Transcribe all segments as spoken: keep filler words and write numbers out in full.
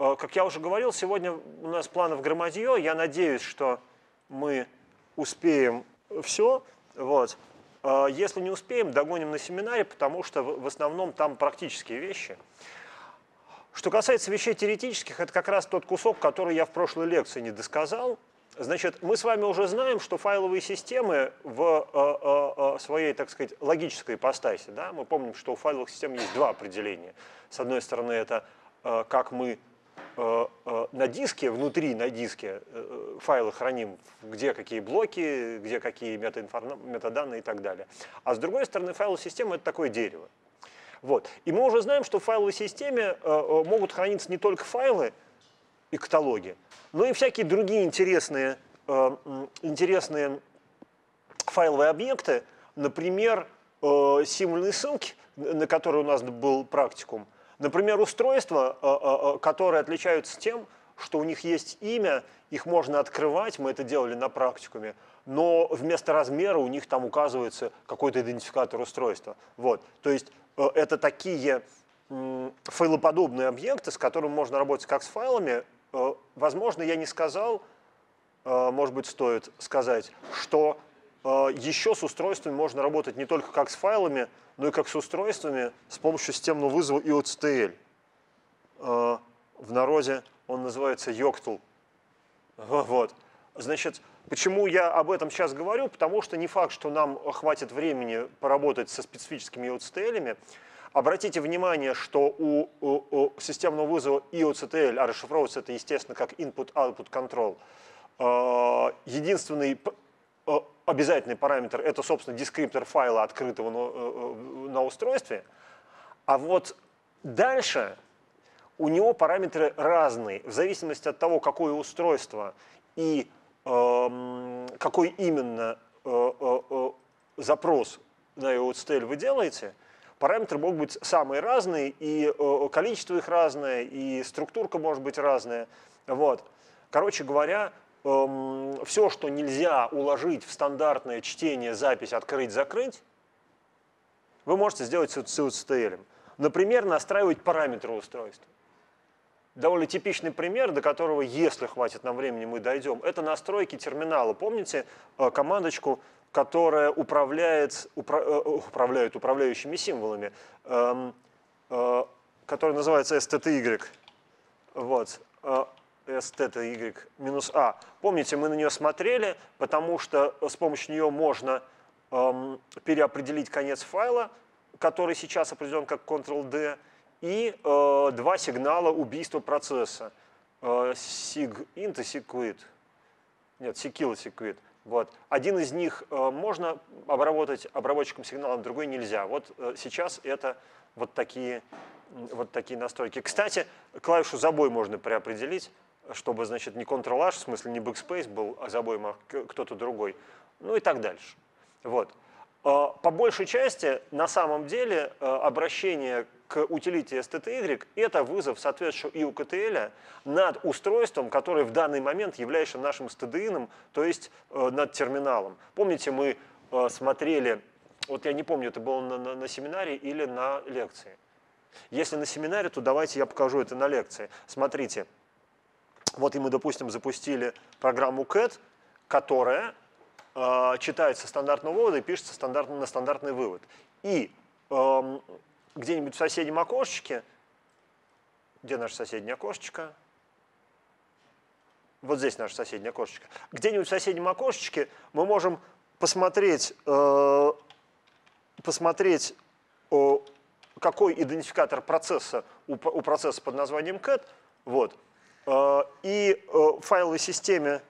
Как я уже говорил, сегодня у нас планов громадье. Я надеюсь, что мы успеем все. Вот. Если не успеем, догоним на семинаре, потому что в основном там практические вещи. Что касается вещей теоретических, это как раз тот кусок, который я в прошлой лекции не досказал. Значит, мы с вами уже знаем, что файловые системы в э, э, своей, так сказать, логической ипостаси, да, мы помним, что у файловых систем есть два определения. С одной стороны, это э, как мы э, э, на диске, внутри на диске э, файлы храним, где какие блоки, где какие метаданные и так далее. А с другой стороны, файловая система — это такое дерево. Вот. И мы уже знаем, что в файловой системе э, могут храниться не только файлы и каталоги, но и всякие другие интересные, э, интересные файловые объекты, например, э, символьные ссылки, на которые у нас был практикум, например, устройства, э, э, которые отличаются тем, что у них есть имя, их можно открывать, мы это делали на практикуме, но вместо размера у них там указывается какой-то идентификатор устройства. Вот. То есть э, это такие э, файлоподобные объекты, с которыми можно работать как с файлами. Э, возможно, я не сказал, э, может быть, стоит сказать, что э, еще с устройствами можно работать не только как с файлами, но и как с устройствами с помощью системного вызова и о ци ти эль. Э, в народе он называется йоктл. Вот. Значит, почему я об этом сейчас говорю? Потому что не факт, что нам хватит времени поработать со специфическими и о ци ти эль-ами. Обратите внимание, что у, у, у системного вызова и о ци ти эль, а расшифровывается это, естественно, как input-output control, э, единственный э, обязательный параметр — это, собственно, дескриптор файла, открытого на, э, на устройстве. А вот дальше у него параметры разные, в зависимости от того, какое устройство и э, какой именно э, э, запрос на о ци ти эль вы делаете. Параметры могут быть самые разные, и э, количество их разное, и структурка может быть разная. Вот. Короче говоря, э, все, что нельзя уложить в стандартное чтение, запись, открыть, закрыть, вы можете сделать с о ци ти эль. Например, настраивать параметры устройства. Довольно типичный пример, до которого, если хватит нам времени, мы дойдем, это настройки терминала. Помните э, командочку, которая управляет, упра, э, управляет управляющими символами, э, э, которая называется эс ти ти игрек. Вот, э, эс ти ти игрек минус а. Помните, мы на нее смотрели, потому что с помощью нее можно э, переопределить конец файла, который сейчас определен как контрол дэ, и э, два сигнала убийства процесса. Э, sigint и sigquit. Нет, sigkill и sigquit. Вот. Один из них э, можно обработать обработчиком сигналом, другой нельзя. Вот э, сейчас это вот такие, вот такие настройки. Кстати, клавишу забой можно преопределить, чтобы, значит, не Ctrl-H, в смысле не Backspace был забоем, а кто-то другой. Ну и так дальше. Вот. По большей части, на самом деле, обращение к утилите эс ти ти игрек — это вызов соответствующего и ю кей ти эль над устройством, которое в данный момент является нашим стдином, то есть над терминалом. Помните, мы смотрели, вот я не помню, это было на, на, на семинаре или на лекции. Если на семинаре, то давайте я покажу это на лекции. Смотрите, вот и мы, допустим, запустили программу кэт, которая читается стандартного вывода и пишется стандартно, на стандартный вывод. И э, где-нибудь в соседнем окошечке, где наше соседнее окошечко? Вот здесь наше соседнее окошечко. Где-нибудь в соседнем окошечке мы можем посмотреть, э, посмотреть э, какой идентификатор процесса у, у процесса под названием кэт. Вот. Э, и э, в файловой системе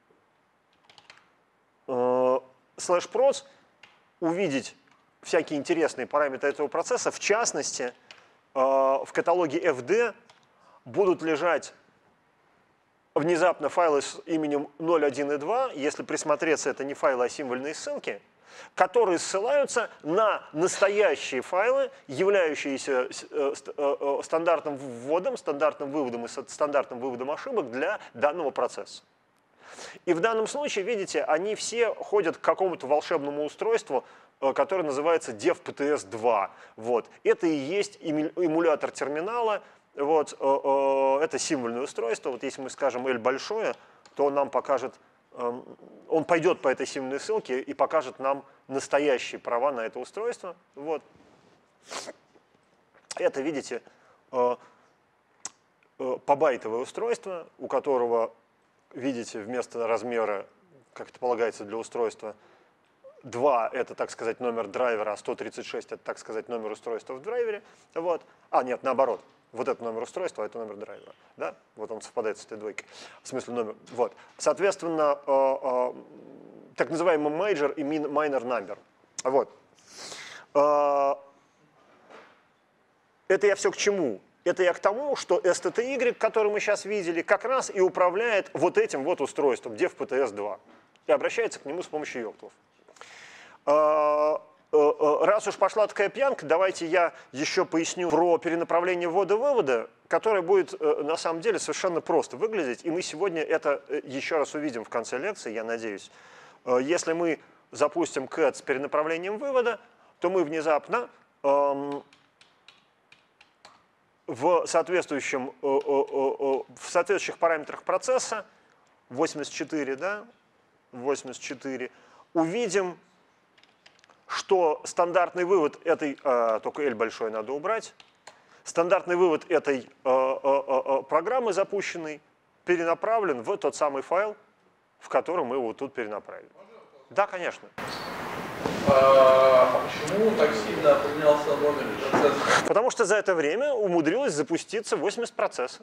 слэш проц увидеть всякие интересные параметры этого процесса. В частности, в каталоге эф ди будут лежать внезапно файлы с именем ноль, один и два. Если присмотреться, это не файлы, а символьные ссылки, которые ссылаются на настоящие файлы, являющиеся стандартным вводом, стандартным выводом и стандартным выводом ошибок для данного процесса. И в данном случае, видите, они все ходят к какому-то волшебному устройству, которое называется dev пи ти эс два. Вот. Это и есть эмулятор терминала, Вот, это символьное устройство. Вот если мы скажем L большое, то он нам покажет, он пойдет по этой символьной ссылке и покажет нам настоящие права на это устройство. Вот. Это, видите, побайтовое устройство, у которого, видите, вместо размера, как это полагается для устройства, два — это, так сказать, номер драйвера, а сто тридцать шесть — это, так сказать, номер устройства в драйвере. Вот. А, нет, наоборот. Вот это номер устройства, а это номер драйвера. Да? Вот он совпадает с этой двойкой. В смысле номер. Вот. Соответственно, э, э, так называемый major и minor number. Вот. Э, это я все к чему? Это я к тому, что эс ти ти уай, который мы сейчас видели, как раз и управляет вот этим вот устройством, дев пи ти эс два. И обращается к нему с помощью йоктов. Раз уж пошла такая пьянка, давайте я еще поясню про перенаправление ввода-вывода, которое будет на самом деле совершенно просто выглядеть. И мы сегодня это еще раз увидим в конце лекции, я надеюсь. Если мы запустим кэт с перенаправлением вывода, то мы внезапно эм, в, соответствующем, э, э, э, в соответствующих параметрах процесса восемьдесят четыре, да, восемьдесят четыре, увидим, что стандартный вывод этой, э, только L большой надо убрать, стандартный вывод этой э, э, э, программы запущенной перенаправлен в тот самый файл, в котором мы его тут перенаправили. Да, конечно. А почему так сильно поменялся номер процесса? Потому что за это время умудрилось запуститься восемьдесят процессов.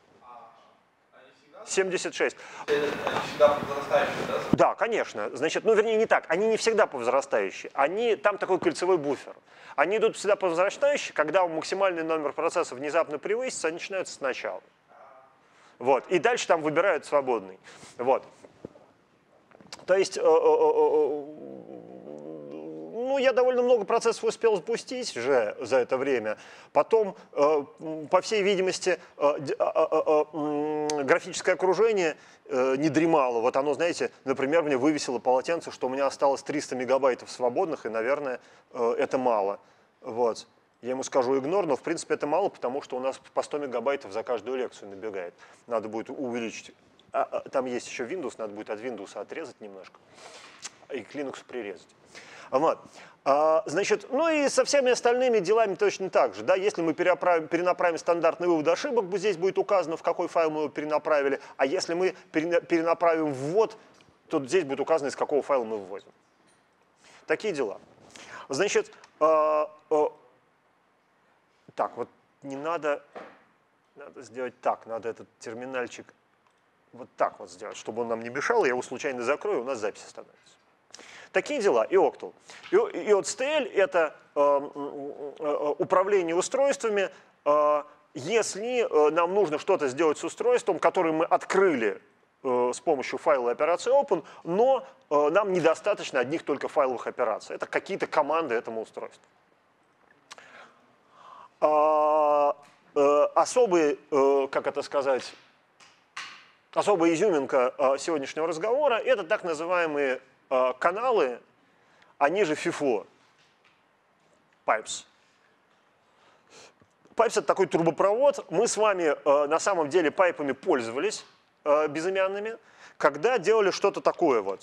семьдесят шесть. Они всегда повзрастающие, да? Да, конечно. Значит, ну, вернее, не так. Они не всегда повзрастающие. Они, там такой кольцевой буфер. Они идут всегда повзрастающие, когда максимальный номер процесса внезапно превысится, они начинаются сначала. Вот. И дальше там выбирают свободный. Вот. То есть, э, э, э, ну, я довольно много процессов успел запустить уже за это время. Потом, э, по всей видимости, э, э, э, э, графическое окружение э, не дремало. Вот оно, знаете, например, мне вывесило полотенце, что у меня осталось триста мегабайтов свободных, и, наверное, э, это мало. Вот. Я ему скажу игнор, но, в принципе, это мало, потому что у нас по сто мегабайтов за каждую лекцию набегает. Надо будет увеличить. А, а, там есть еще Windows, надо будет от Windows отрезать немножко и к Linux прирезать. Вот. А, значит, ну и со всеми остальными делами точно так же. Да? Если мы перенаправим стандартный вывод ошибок, здесь будет указано, в какой файл мы его перенаправили. А если мы перенаправим ввод, то здесь будет указано, из какого файла мы вводим. Такие дела. Значит, а, а, так, вот не надо, надо сделать так, надо этот терминальчик вот так вот сделать, чтобы он нам не мешал, я его случайно закрою, у нас запись остановится. Такие дела. И Octal. И о си ти эл — это э, э, управление устройствами, э, если э, нам нужно что-то сделать с устройством, которое мы открыли э, с помощью файла операции open, но э, нам недостаточно одних только файловых операций. Это какие-то команды этому устройству. А, э, особый, э, как это сказать, особая изюминка э, сегодняшнего разговора — это так называемые э, каналы, они же фифо, pipes. Pipes — это такой трубопровод. Мы с вами э, на самом деле пайпами пользовались, э, безымянными, когда делали что-то такое вот.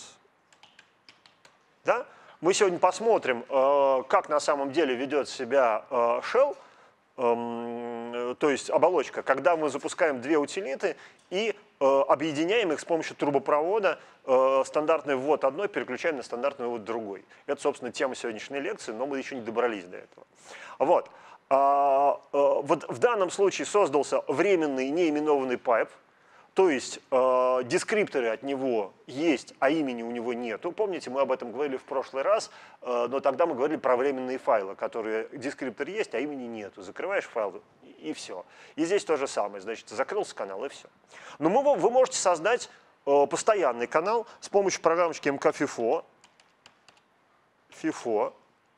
Да? Мы сегодня посмотрим, э, как на самом деле ведет себя э, shell, э, то есть оболочка, когда мы запускаем две утилиты и э, объединяем их с помощью трубопровода, э, стандартный ввод одной переключаем на стандартный ввод другой. Это, собственно, тема сегодняшней лекции, но мы еще не добрались до этого. Вот. А, а, вот в данном случае создался временный неименованный пайп, то есть э, дескрипторы от него есть, а имени у него нету. Помните, мы об этом говорили в прошлый раз, э, но тогда мы говорили про временные файлы, которые дескриптор есть, а имени нету. Закрываешь файл и, и все. И здесь то же самое, значит, закрылся канал и все. Но мы, вы можете создать э, постоянный канал с помощью программочки эм ка фифо. фифо.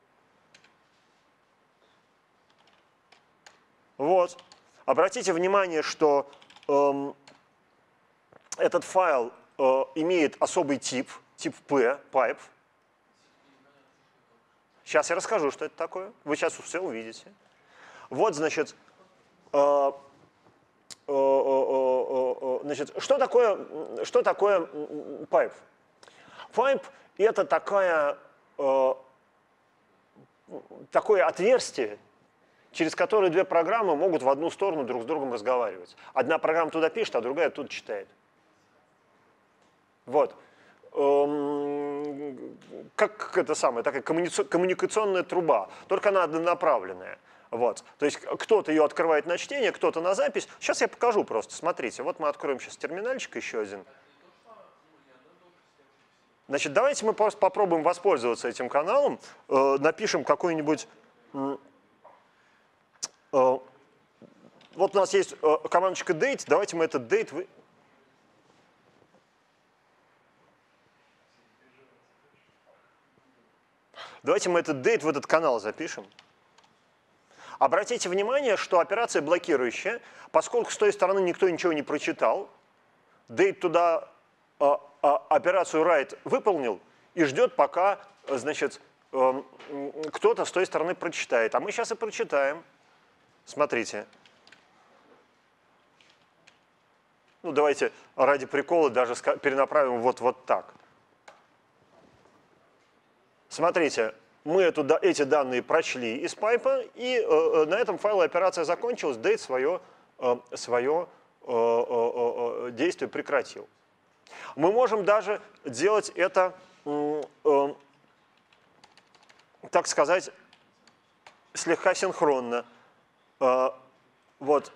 Вот. Обратите внимание, что эм, этот файл э, имеет особый тип, тип P, pipe. Сейчас я расскажу, что это такое. Вы сейчас все увидите. Вот, значит, э, значит, что такое, что такое пайп? Пайп – это такая, э, такое отверстие, через которое две программы могут в одну сторону друг с другом разговаривать. Одна программа туда пишет, а другая тут читает. Вот. Как это самое, такая коммуникационная труба, только она однонаправленная. Вот. То есть кто-то ее открывает на чтение, кто-то на запись. Сейчас я покажу просто, смотрите. Вот мы откроем сейчас терминальчик еще один. Значит, давайте мы просто попробуем воспользоваться этим каналом, э, напишем какой-нибудь... Э, э, вот у нас есть э, командочка date, давайте мы этот date... Вы... Давайте мы этот date в этот канал запишем. Обратите внимание, что операция блокирующая, поскольку с той стороны никто ничего не прочитал, date туда э, э, операцию write выполнил и ждет, пока, значит, э, кто-то с той стороны прочитает. А мы сейчас и прочитаем. Смотрите. Ну, давайте ради прикола даже перенаправим вот, вот так. Смотрите, мы эту, эти данные прочли из пайпа, и э, на этом файловая операция закончилась, date свое, э, свое э, э, действие прекратил. Мы можем даже делать это, э, э, так сказать, слегка синхронно. Э, вот.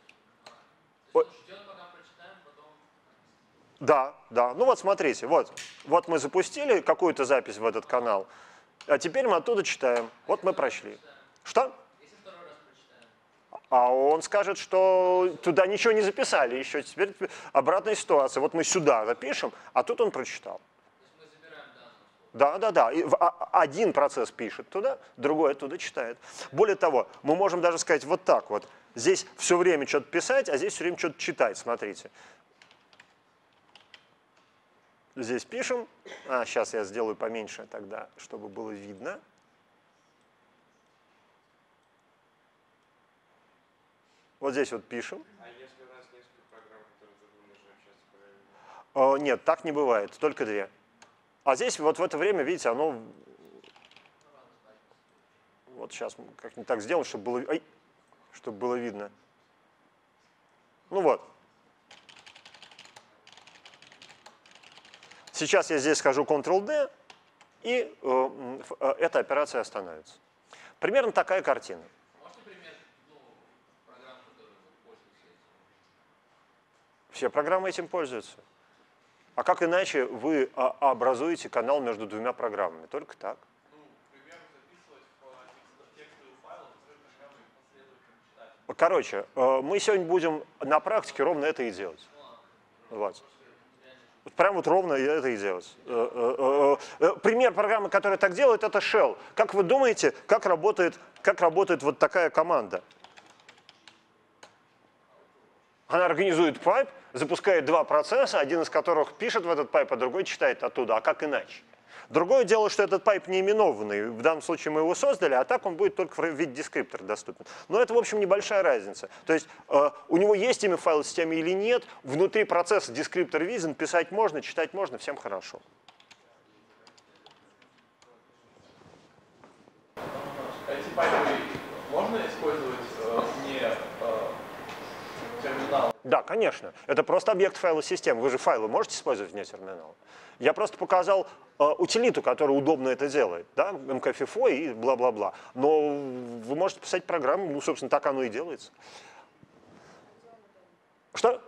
Да, да. Ну вот смотрите, вот, вот мы запустили какую-то запись в этот канал, а теперь мы оттуда читаем. Вот мы прочли. Что? А он скажет, что туда ничего не записали еще. Теперь обратная ситуация. Вот мы сюда запишем, а тут он прочитал. Да, да, да. И один процесс пишет туда, другой оттуда читает. Более того, мы можем даже сказать вот так вот. Здесь все время что-то писать, а здесь все время что-то читать. Смотрите. Здесь пишем. А, сейчас я сделаю поменьше тогда, чтобы было видно. Вот здесь вот пишем. А если у нас несколько программ, которые друг друга сейчас параллельно? Нет, так не бывает, только две. А здесь вот в это время, видите, оно... Вот сейчас как-нибудь так сделаем, чтобы было, ай, чтобы было видно. Ну вот. Сейчас я здесь скажу контрол дэ, и э, э, эта операция остановится. Примерно такая картина. Можете пример ну, программ, которые пользуются этим? Все программы этим пользуются. А как иначе вы а, образуете канал между двумя программами? Только так. Ну, пример записывать в текстовый файл, который программы последовательно читать. Короче, э, мы сегодня будем на практике ровно это и делать. Вот. Прям вот ровно это и делать. Пример программы, которая так делает, это shell. Как вы думаете, как работает, как работает вот такая команда? Она организует пайп, запускает два процесса, один из которых пишет в этот пайп, а другой читает оттуда. А как иначе? Другое дело, что этот пайп не именованный. В данном случае мы его создали, а так он будет только в виде дескриптора доступен. Но это, в общем, небольшая разница. То есть э, у него есть имя файла в системе или нет, внутри процесса дескриптор виден, писать можно, читать можно, всем хорошо. Эти пайпы можно использовать э, не э, терминал? Да, конечно. Это просто объект файла системы. Вы же файлы можете использовать вне терминала. Я просто показал э, утилиту, которая удобно это делает. Да? эм ка фифо и бла-бла-бла. Но вы можете писать программу, ну, собственно, так оно и делается. Что?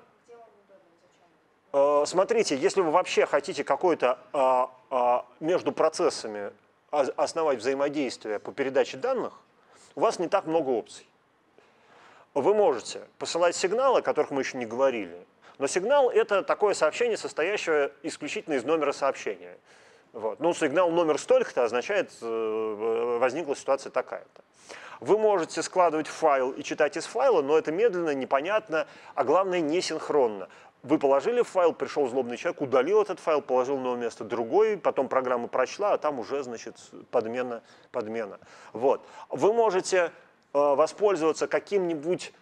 Э, смотрите, если вы вообще хотите какое-то э, э, между процессами основать взаимодействие по передаче данных, у вас не так много опций. Вы можете посылать сигналы, о которых мы еще не говорили. Но сигнал – это такое сообщение, состоящее исключительно из номера сообщения. Вот. Ну, сигнал номер столько-то означает, возникла ситуация такая-то. Вы можете складывать файл и читать из файла, но это медленно, непонятно, а главное, не синхронно. Вы положили файл, пришел злобный человек, удалил этот файл, положил на его место другой, потом программа прочла, а там уже, значит, подмена, подмена. Вот. Вы можете э, воспользоваться каким-нибудь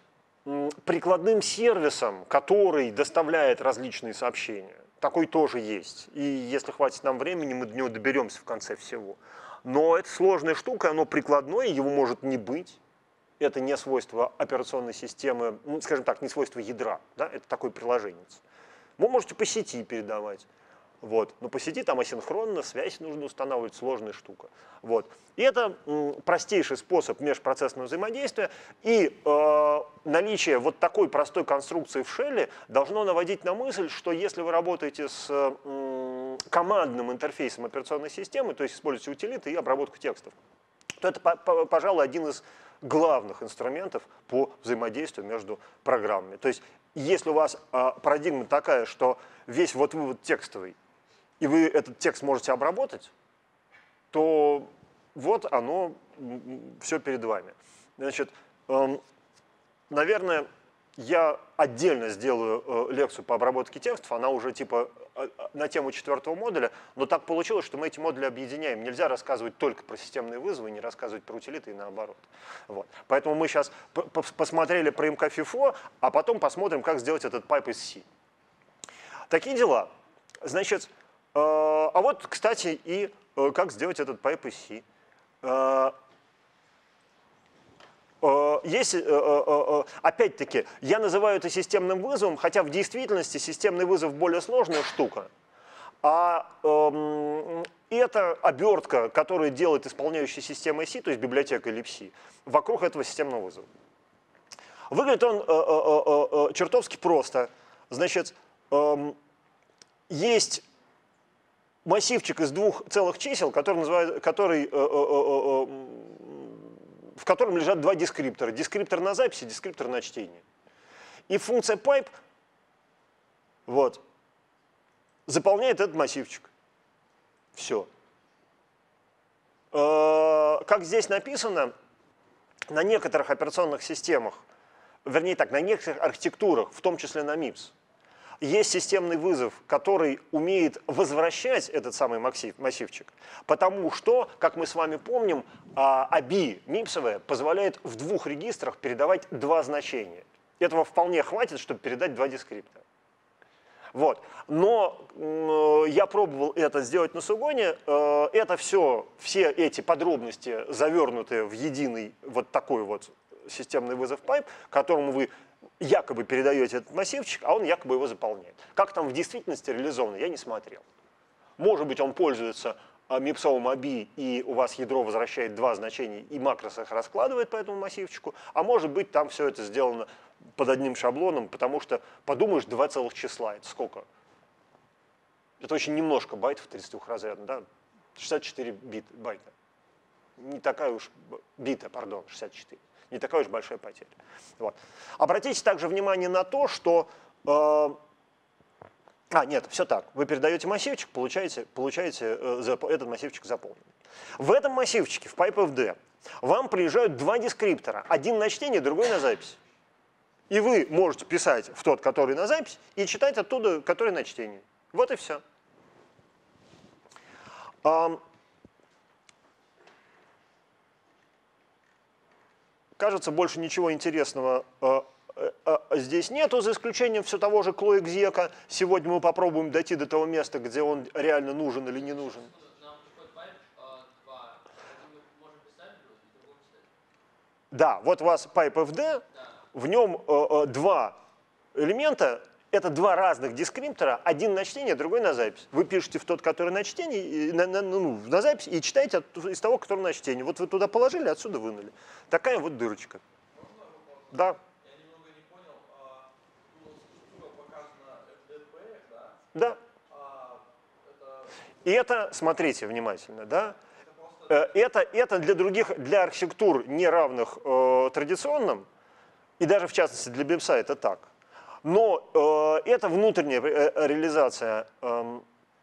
прикладным сервисом, который доставляет различные сообщения. Такой тоже есть. И если хватит нам времени, мы до него доберемся в конце всего. Но это сложная штука, оно прикладное, его может не быть. Это не свойство операционной системы, ну, скажем так, не свойство ядра. Да? Это такой приложенец. Вы можете по сети передавать. Вот. Но по сети там асинхронно, связь нужно устанавливать, сложная штука. Вот. И это м, простейший способ межпроцессного взаимодействия. И э, наличие вот такой простой конструкции в шелле должно наводить на мысль, что если вы работаете с м, командным интерфейсом операционной системы, то есть используете утилиты и обработку текстов, то это, по, по, пожалуй, один из главных инструментов по взаимодействию между программами. То есть если у вас э, парадигма такая, что весь вот вывод текстовый, и вы этот текст можете обработать, то вот оно, все перед вами. Значит, эм, наверное, я отдельно сделаю э, лекцию по обработке текстов, она уже типа э, на тему четвертого модуля, но так получилось, что мы эти модули объединяем. Нельзя рассказывать только про системные вызовы, не рассказывать про утилиты и наоборот. Вот. Поэтому мы сейчас посмотрели про эм ка фифо, а потом посмотрим, как сделать этот пайп из си. Такие дела. Значит, э, а вот, кстати, и э, как сделать этот пайп из си. Э, э, есть, э, э, э, опять-таки, я называю это системным вызовом, хотя в действительности системный вызов более сложная штука. А э, это обертка, которую делает исполняющая система си, то есть библиотека libc, вокруг этого системного вызова. Выглядит он э, э, э, чертовски просто. Значит, э, есть массивчик из двух целых чисел, который называют, который, э, э, э, в котором лежат два дескриптора. Дескриптор на записи, дескриптор на чтение. И функция pipe вот, заполняет этот массивчик. Все. Э, как здесь написано, на некоторых операционных системах, вернее так, на некоторых архитектурах, в том числе на мипс, есть системный вызов, который умеет возвращать этот самый массив, массивчик, потому что, как мы с вами помним, эй би мипсовая позволяет в двух регистрах передавать два значения. Этого вполне хватит, чтобы передать два дескриптора. Вот. Но э, я пробовал это сделать на Сугоне. Э, это все, все эти подробности завернуты в единый вот такой вот системный вызов pipe, которому вы якобы передаете этот массивчик, а он якобы его заполняет. Как там в действительности реализовано, я не смотрел. Может быть, он пользуется мипсовым эй би, и у вас ядро возвращает два значения, и макрос их раскладывает по этому массивчику, а может быть, там все это сделано под одним шаблоном, потому что, подумаешь, два целых числа, это сколько? Это очень немножко байтов тридцатидвухразрядно, да? шестьдесят четыре бит, байта. Не такая уж, бита, пардон, шестьдесят четыре. Не такая уж большая потеря. Вот. Обратите также внимание на то, что... Э, а, нет, все так. Вы передаете массивчик, получаете, получаете э, этот массивчик заполненный. В этом массивчике, в PipeFD, вам приезжают два дескриптора. Один на чтение, другой на запись. И вы можете писать в тот, который на запись, и читать оттуда, который на чтение. Вот и все. А, кажется, больше ничего интересного э, э, здесь нету, за исключением все того же клоэкзека. Сегодня мы попробуем дойти до того места, где он реально нужен или не нужен. Да, вот у вас PipeFD, в нем э, э, два элемента, это два разных дескриптора, один на чтение, другой на запись. Вы пишете в тот, который на чтение, на, на, ну, на запись, и читаете от, из того, который на чтение. Вот вы туда положили, отсюда вынули. Такая вот дырочка. Да. Я немного не понял, а, ну, структура показана эф ди пи, да? Да. А, это... И это, смотрите внимательно, да. Это, просто... это, это для других, для архитектур, не равных э, традиционным, и даже в частности для бипса это так. Но э, это внутренняя э, реализация, э,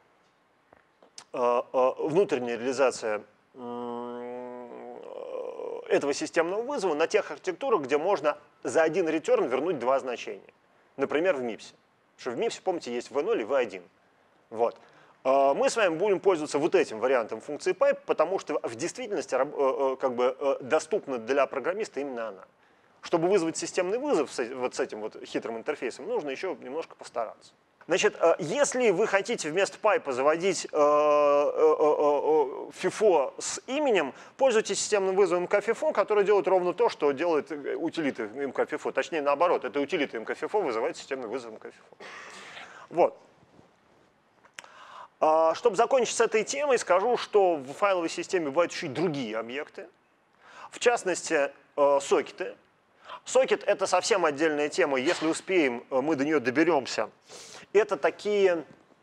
э, внутренняя реализация э, этого системного вызова на тех архитектурах, где можно за один return вернуть два значения. Например, в мипсе. Потому что в мипсе, помните, есть ви ноль и ви один. Вот. Э, мы с вами будем пользоваться вот этим вариантом функции pipe, потому что в действительности э, как бы, э, доступна для программиста именно она. Чтобы вызвать системный вызов с, вот с этим вот хитрым интерфейсом, нужно еще немножко постараться. Значит, если вы хотите вместо пайпа заводить фифо с именем, пользуйтесь системным вызовом эм ка фифо, который делает ровно то, что делает утилита эм ка фифо. Точнее, наоборот, это утилита эм ка фифо вызывает системный вызов эм ка фифо. Вот. Чтобы закончить с этой темой, скажу, что в файловой системе бывают еще и другие объекты. В частности, сокеты. Сокет — это совсем отдельная тема. Если успеем, мы до нее доберемся. Это такие...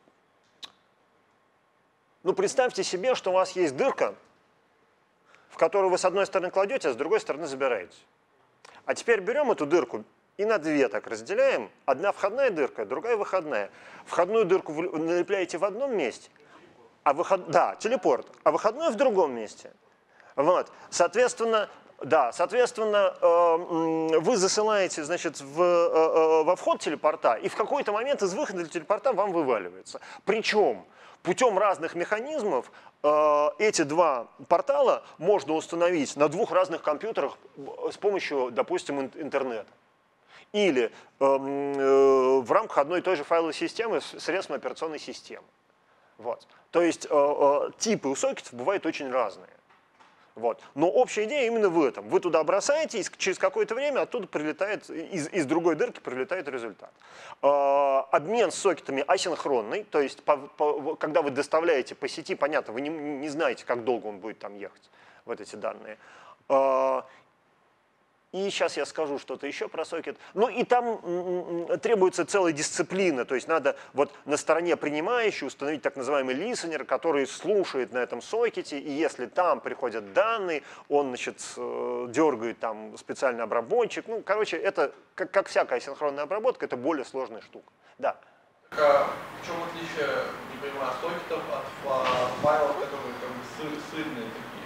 Ну, представьте себе, что у вас есть дырка, в которую вы с одной стороны кладете, а с другой стороны забираете. А теперь берем эту дырку и на две так разделяем. Одна входная дырка, другая выходная. Входную дырку вы налепляете в одном месте, а выход... да, телепорт, а выходную в другом месте. Вот. Соответственно, да, соответственно, вы засылаете, значит, в, во вход телепорта, и в какой-то момент из выхода телепорта вам вываливается. Причем путем разных механизмов эти два портала можно установить на двух разных компьютерах с помощью, допустим, интернета. Или в рамках одной и той же файловой системы с средством операционной системы. Вот. То есть типы у сокетов бывают очень разные. Вот. Но общая идея именно в этом. Вы туда бросаете, и через какое-то время оттуда прилетает, из, из другой дырки прилетает результат. Э, обмен с сокетами асинхронный, то есть по, по, когда вы доставляете по сети, понятно, вы не, не знаете, как долго он будет там ехать, вот эти данные. Э, И сейчас я скажу что-то еще про сокет. Ну и там требуется целая дисциплина, то есть надо вот на стороне принимающей установить так называемый listener, который слушает на этом сокете, и если там приходят данные, он, значит, дергает там специальный обработчик. Ну, короче, это, как, как всякая синхронная обработка, это более сложная штука. Да. Так, а в чем отличие, не понимаю, сокетов от файлов, которые как бы сырные такие?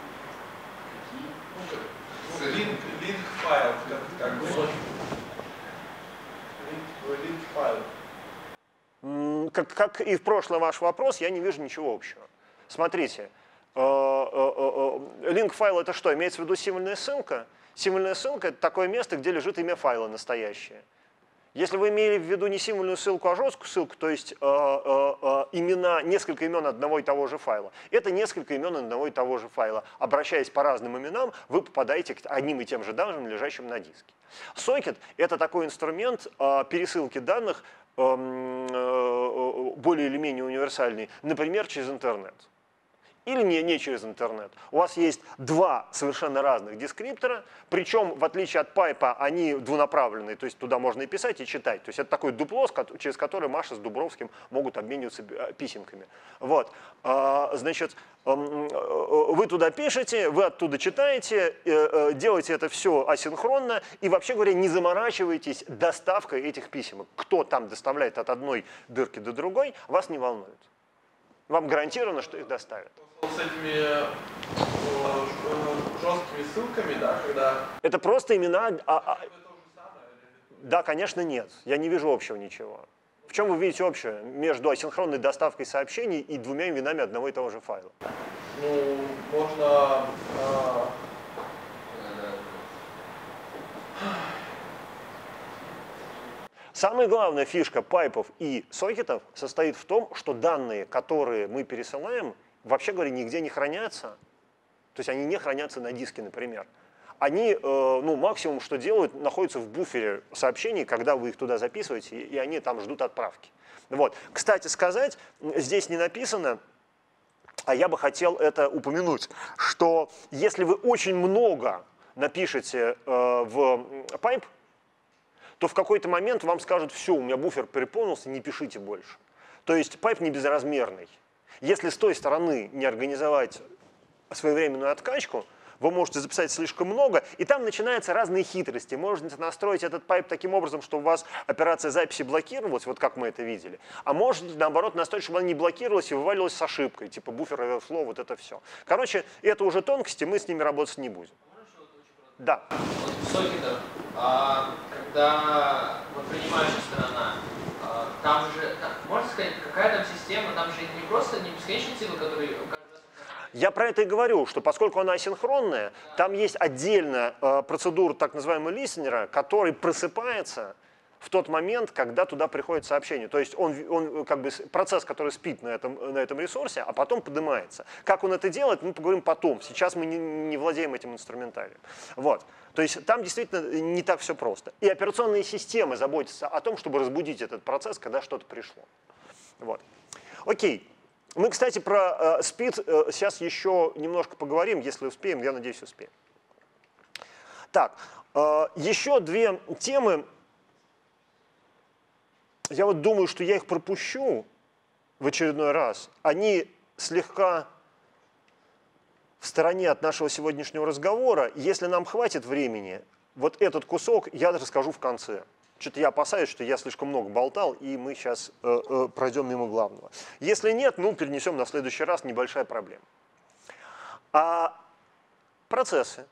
Ну, как Линк, линк файл, как, как бы. Линк, линк файл. Как, как и в прошлый ваш вопрос, я не вижу ничего общего. Смотрите, линк файл это что? Имеется в виду символьная ссылка? Символьная ссылка это такое место, где лежит имя файла настоящее. Если вы имели в виду не символьную ссылку, а жесткую ссылку, то есть э, э, имена, несколько имен одного и того же файла, это несколько имен одного и того же файла. Обращаясь по разным именам, вы попадаете к одним и тем же данным, лежащим на диске. Сокет — это такой инструмент э, пересылки данных, э, э, более или менее универсальный, например, через интернет. Или не, не через интернет. У вас есть два совершенно разных дескриптора, причем, в отличие от пайпа, они двунаправленные, то есть туда можно и писать, и читать. То есть это такое дупло, через которое Маша с Дубровским могут обмениваться писемками. Вот. Значит, вы туда пишете, вы оттуда читаете, делаете это все асинхронно, и, вообще говоря, не заморачивайтесь доставкой этих писемок. Кто там доставляет от одной дырки до другой, вас не волнует. Вам гарантировано, что их доставят. С этими э, жесткими ссылками, да, когда... Это просто имена... А, а... Это то же самое? Да, конечно, нет. Я не вижу общего ничего. В чем вы видите общее между асинхронной доставкой сообщений и двумя именами одного и того же файла? Ну, можно... Э... Самая главная фишка пайпов и сокетов состоит в том, что данные, которые мы пересылаем, вообще говоря, нигде не хранятся. То есть они не хранятся на диске, например. Они, ну, максимум, что делают, находятся в буфере сообщений, когда вы их туда записываете, и они там ждут отправки. Вот. Кстати сказать, здесь не написано, а я бы хотел это упомянуть, что если вы очень много напишете в пайп, то в какой-то момент вам скажут: все, у меня буфер переполнился, не пишите больше. То есть пайп не безразмерный. Если с той стороны не организовать своевременную откачку, вы можете записать слишком много, и там начинаются разные хитрости. Можете настроить этот пайп таким образом, что у вас операция записи блокировалась, вот как мы это видели, а можете, наоборот, настроить, чтобы она не блокировалась и вываливалась с ошибкой, типа буфер overflow, вот это все. Короче, это уже тонкости, мы с ними работать не будем. Да. Вот в сокетах, а, когда вот принимающая сторона, а, там же, там, можно сказать, какая там система, там же не просто не бесконечный цикл, который... Я про это и говорю, что поскольку она асинхронная, там есть отдельная э, процедура так называемого листенера, который просыпается в тот момент, когда туда приходит сообщение. То есть он, он как бы процесс, который спит на этом, на этом ресурсе, а потом поднимается. Как он это делает, мы поговорим потом. Сейчас мы не, не владеем этим инструментарием. Вот. То есть там действительно не так все просто. И операционные системы заботятся о том, чтобы разбудить этот процесс, когда что-то пришло. Вот. Окей. Мы, кстати, про э, спид э, сейчас еще немножко поговорим, если успеем. Я надеюсь, успеем. Так, э, еще две темы. Я вот думаю, что я их пропущу в очередной раз. Они слегка в стороне от нашего сегодняшнего разговора. Если нам хватит времени, вот этот кусок я расскажу в конце. Что-то я опасаюсь, что я слишком много болтал, и мы сейчас э, э, пройдем мимо главного. Если нет, ну, перенесем на следующий раз, небольшая проблема. А процессы.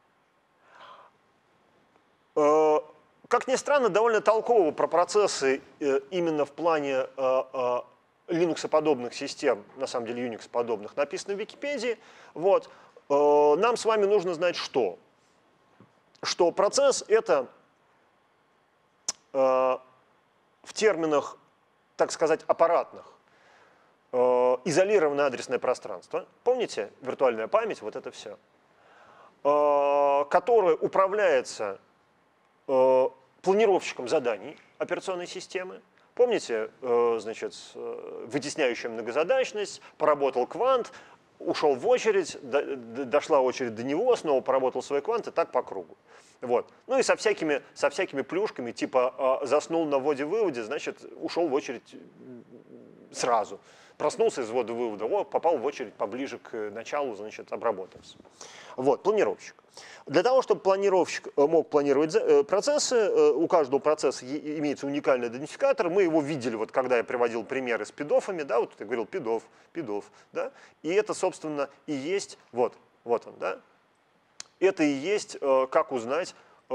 Э, Как ни странно, довольно толково про процессы э, именно в плане э, э, Linux-подобных систем, на самом деле Unix-подобных, написано в Википедии. Вот. Э, нам с вами нужно знать что? Что процесс — это э, в терминах, так сказать, аппаратных, э, изолированное адресное пространство. Помните? Виртуальная память, вот это все. Э, которое управляется планировщиком заданий операционной системы. Помните, значит, вытесняющая многозадачность, поработал квант, ушел в очередь, дошла очередь до него, снова поработал свой квант, и так по кругу. Вот. Ну и со всякими, со всякими плюшками, типа заснул на вводе-выводе, значит, ушел в очередь сразу. Проснулся из ввода-вывода, о, попал в очередь поближе к началу, значит, обработался. Вот, планировщик. Для того, чтобы планировщик мог планировать процессы, у каждого процесса имеется уникальный идентификатор. Мы его видели, вот когда я приводил примеры с пидофами, да, вот я говорил пидоф, пидоф, да, и это, собственно, и есть, вот, вот он, да, это и есть, как узнать,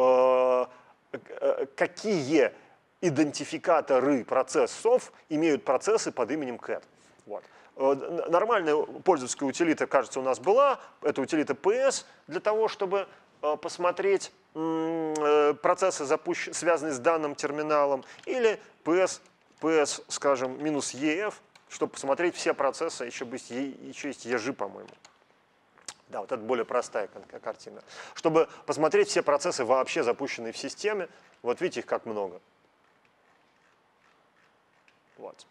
какие идентификаторы процессов имеют процессы под именем кэт. Вот. Нормальная пользовательская утилита, кажется, у нас была. Это утилита пи эс для того, чтобы посмотреть процессы, запущен, связанные с данным терминалом. Или пи эс, пи эс, скажем, минус и эф, чтобы посмотреть все процессы. Еще, еще есть и жи, по-моему. Да, вот это более простая картина. Чтобы посмотреть все процессы, вообще запущенные в системе. Вот видите, их как много. Вот.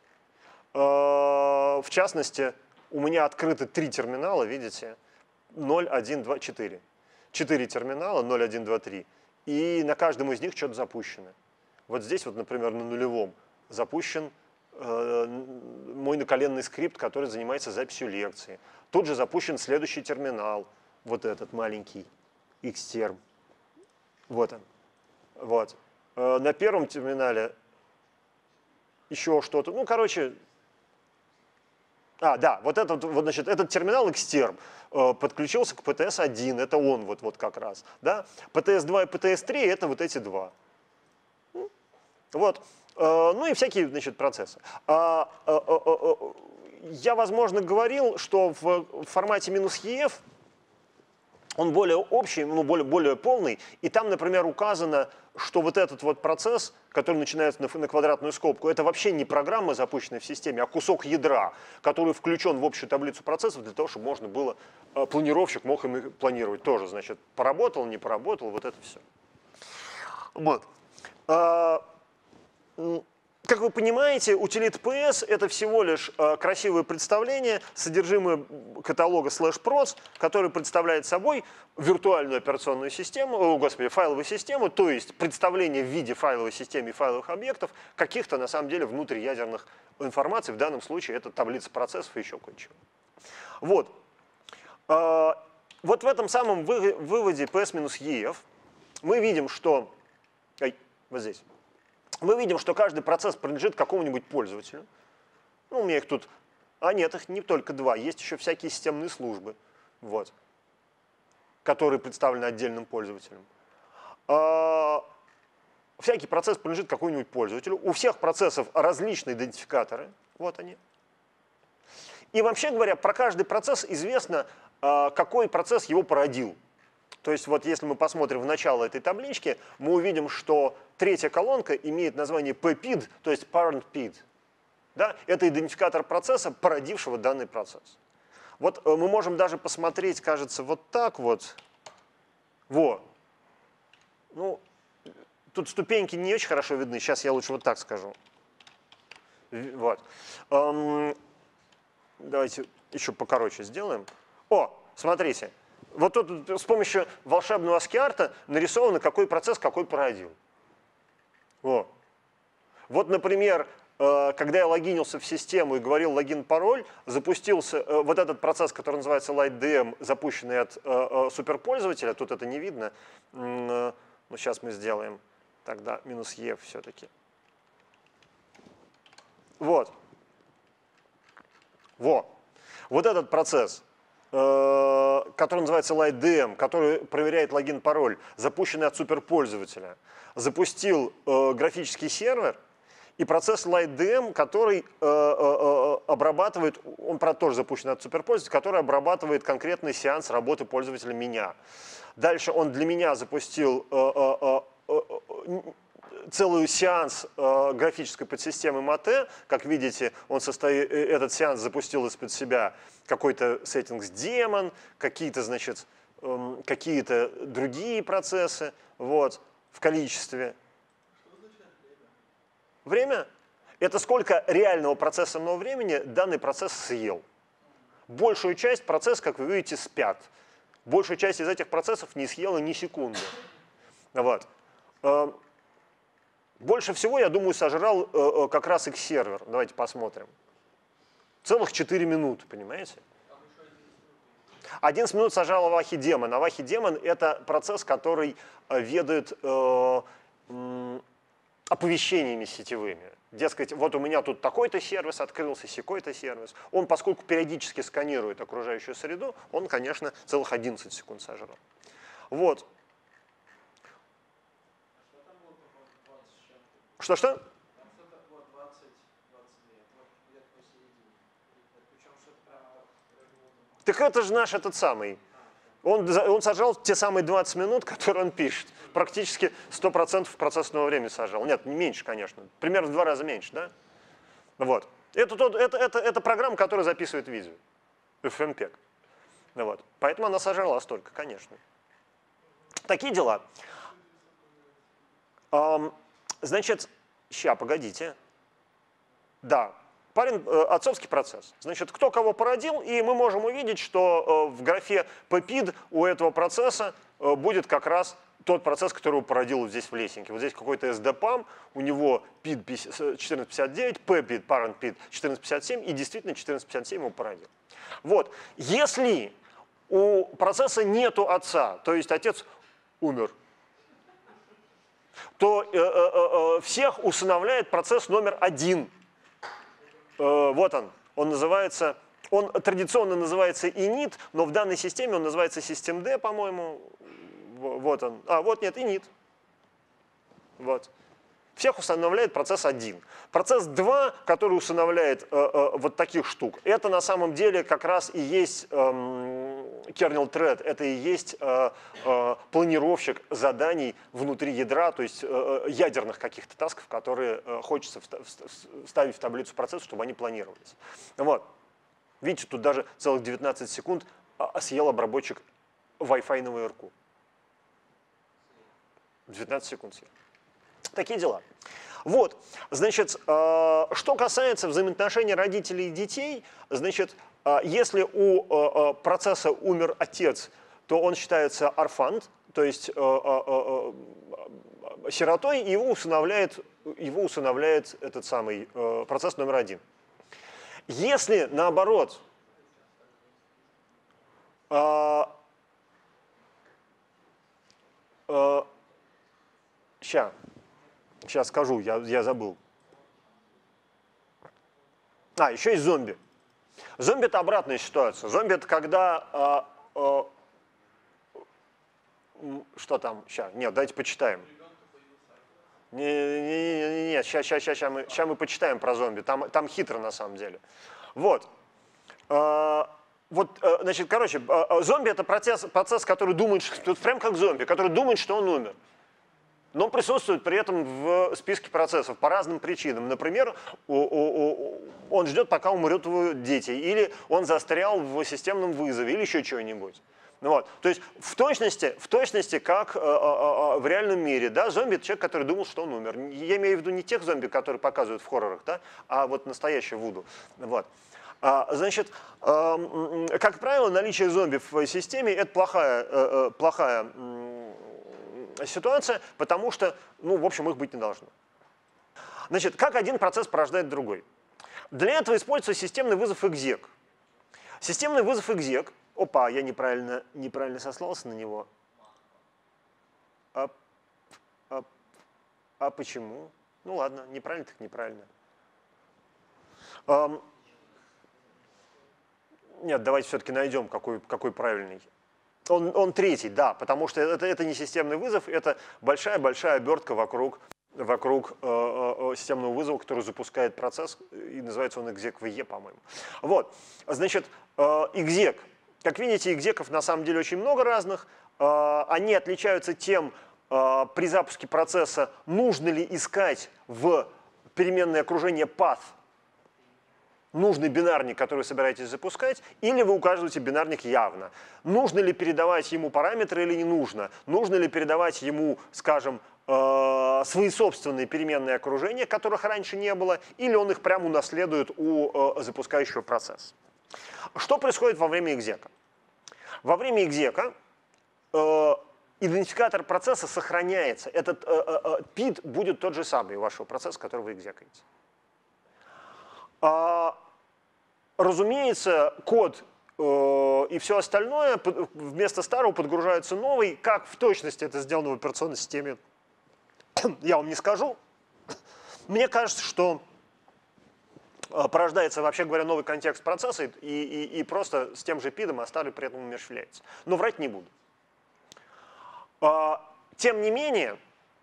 В частности, у меня открыты три терминала, видите, ноль, один, два, четыре. Четыре терминала, ноль, один, два, три. И на каждом из них что-то запущено. Вот здесь, вот, например, на нулевом запущен э, мой наколенный скрипт, который занимается записью лекции. Тут же запущен следующий терминал, вот этот маленький, Xterm. Вот он. Вот. Э, на первом терминале еще что-то. Ну, короче... А, да, вот этот, вот, значит, этот терминал Xterm э, подключился к пи ти эс один, это он вот, вот как раз. Да? пи ти эс два и пи ти эс три — это вот эти два. Вот. Э, ну и всякие, значит, процессы. А, э, э, э, я, возможно, говорил, что в формате минус и эф он более общий, ну, более, более полный, и там, например, указано, что вот этот вот процесс, который начинается на, на квадратную скобку, это вообще не программа, запущенная в системе, а кусок ядра, который включен в общую таблицу процессов для того, чтобы можно было, э, планировщик мог им планировать тоже, значит, поработал, не поработал, вот это все. Вот. А, как вы понимаете, утилита пи эс — это всего лишь э, красивое представление, содержимое каталога слэш-проц, который представляет собой виртуальную операционную систему, о, господи, файловую систему, то есть представление в виде файловой системы и файловых объектов каких-то, на самом деле, внутриядерных информаций. В данном случае это таблица процессов и еще кое-чего. Вот. Э, вот в этом самом вы, выводе пи эс-и эф мы видим, что... Ой, вот здесь. Мы видим, что каждый процесс принадлежит какому-нибудь пользователю. Ну, у меня их тут... А нет, их не только два. Есть еще всякие системные службы, вот, которые представлены отдельным пользователем. А, всякий процесс принадлежит какому-нибудь пользователю. У всех процессов различные идентификаторы. Вот они. И вообще говоря, про каждый процесс известно, какой процесс его породил. То есть вот если мы посмотрим в начало этой таблички, мы увидим, что третья колонка имеет название пи пи ай ди, то есть parent P I D. Да? Это идентификатор процесса, породившего данный процесс. Вот мы можем даже посмотреть, кажется, вот так вот. Во. Ну, тут ступеньки не очень хорошо видны. Сейчас я лучше вот так скажу. Вот. Эм, давайте еще покороче сделаем. О, смотрите. Вот тут с помощью волшебного аски-арта нарисовано, какой процесс какой породил. Во. Вот, например, когда я логинился в систему и говорил логин-пароль, запустился вот этот процесс, который называется LightDM, запущенный от суперпользователя. Тут это не видно. Но сейчас мы сделаем тогда минус Е все-таки. Вот. Во. Вот этот процесс, который называется LightDM, который проверяет логин-пароль, запущенный от суперпользователя, запустил графический сервер. И процесс LightDM, который э, э, обрабатывает, он, правда, тоже запущен от суперпользователя, который обрабатывает конкретный сеанс работы пользователя меня. Дальше он для меня запустил э, э, э, целый сеанс э, графической подсистемы Mate. Как видите, он состоит, этот сеанс запустил из-под себя какой-то settings демон, какие-то, значит, э, какие-то другие процессы, вот, в количестве. Время – это сколько реального процессорного времени данный процесс съел. Большую часть процесс, как вы видите, спят. Большую часть из этих процессов не съела ни секунды. Вот. Больше всего, я думаю, сожрал как раз X-сервер. Давайте посмотрим. Целых четыре минуты, понимаете? одиннадцать минут сожрал Авахи демон. Авахи демон – это процесс, который ведает оповещениями сетевыми. Дескать, вот у меня тут такой-то сервис открылся, сякой-то сервис. Он, поскольку периодически сканирует окружающую среду, он, конечно, целых одиннадцать секунд сожрал. Вот. Что-что? Так это же наш этот самый. Он, он сожрал те самые двадцать минут, которые он пишет. Практически сто процентов процессного времени сожрал. Нет, не меньше, конечно. Примерно в два раза меньше, да? Вот. Это, тот, это, это, это программа, которая записывает видео. эф эм пег. Вот. Поэтому она сожрала столько, конечно. Такие дела. Эм, значит, ща, погодите. Да. Парень, э, отцовский процесс. Значит, кто кого породил, и мы можем увидеть, что э, в графе пи пи ай ди у этого процесса э, будет как раз тот процесс, который его породил вот здесь в лесенке. Вот здесь какой-то эс ди пам, у него пи ай ди четырнадцать пятьдесят девять, пи пи ай ди, parent пи ай ди четырнадцать пятьдесят семь, и действительно четырнадцать пятьдесят семь его породил. Вот. Если у процесса нету отца, то есть отец умер, то э, э, э, всех усыновляет процесс номер один. Вот он, он называется, он традиционно называется init, но в данной системе он называется systemd, по-моему. Вот он. А, вот нет, init. Вот. Всех усыновляет процесс один. Процесс два, который усыновляет э, э, вот таких штук, это на самом деле как раз и есть э, kernel thread, это и есть э, э, планировщик заданий внутри ядра, то есть э, ядерных каких-то тасков, которые э, хочется вставить в таблицу процесса, чтобы они планировались. Вот. Видите, тут даже целых девятнадцать секунд съел обработчик Wi-Fi-ного эр ку. девятнадцать секунд съел. Такие дела. Вот, значит, что касается взаимоотношений родителей и детей, значит, если у процесса умер отец, то он считается орфант, то есть сиротой, и его усыновляет, его усыновляет этот самый процесс номер один. Если, наоборот, ща, Сейчас скажу, я, я забыл. А, еще есть зомби. Зомби – это обратная ситуация. Зомби – это когда… Э, э, что там? Сейчас, нет, давайте почитаем. Не-не-не, сейчас, сейчас, сейчас, сейчас, мы, сейчас мы почитаем про зомби. Там, там хитро на самом деле. Вот. Вот, значит, короче, зомби — это процесс, процесс, который думает, что, прям как зомби, который думает, что он умер. Но присутствует при этом в списке процессов по разным причинам. Например, он ждет, пока умрут его дети, или он застрял в системном вызове, или еще чего-нибудь. Вот. То есть в точности, в точности как э, э, э, в реальном мире. Да, зомби — это человек, который думал, что он умер. Я имею в виду не тех зомби, которые показывают в хоррорах, да, а вот настоящий вуду. Вот. А, значит, э, как правило, наличие зомби в системе — это плохая, э, плохая э, ситуация, потому что, ну, в общем, их быть не должно. Значит, как один процесс порождает другой? Для этого используется системный вызов exec. Системный вызов exec. Опа, я неправильно, неправильно сослался на него. А, а, а почему? Ну ладно, неправильно так неправильно. А, нет, давайте все-таки найдем, какой, какой правильный. Он, он третий, да, потому что это, это не системный вызов, это большая-большая обертка вокруг, вокруг э, э, системного вызова, который запускает процесс, и называется он exec.ve, по-моему. Вот, значит, э, exec. Как видите, экзеков на самом деле очень много разных. Они отличаются тем, при запуске процесса, нужно ли искать в переменное окружение path нужный бинарник, который вы собираетесь запускать, или вы указываете бинарник явно. Нужно ли передавать ему параметры или не нужно? Нужно ли передавать ему, скажем, свои собственные переменные окружения, которых раньше не было, или он их прямо унаследует у запускающего процесса? Что происходит во время экзека? Во время экзека э, идентификатор процесса сохраняется. Этот э, э, пид будет тот же самый у вашего процесса, который вы экзекаете. А, разумеется, код э, и все остальное вместо старого подгружается новый. Как в точности это сделано в операционной системе, я вам не скажу. Мне кажется, что порождается, вообще говоря, новый контекст процесса, и, и, и просто с тем же пидом, а старый при этом умерщвляется. Но врать не буду. Тем не менее,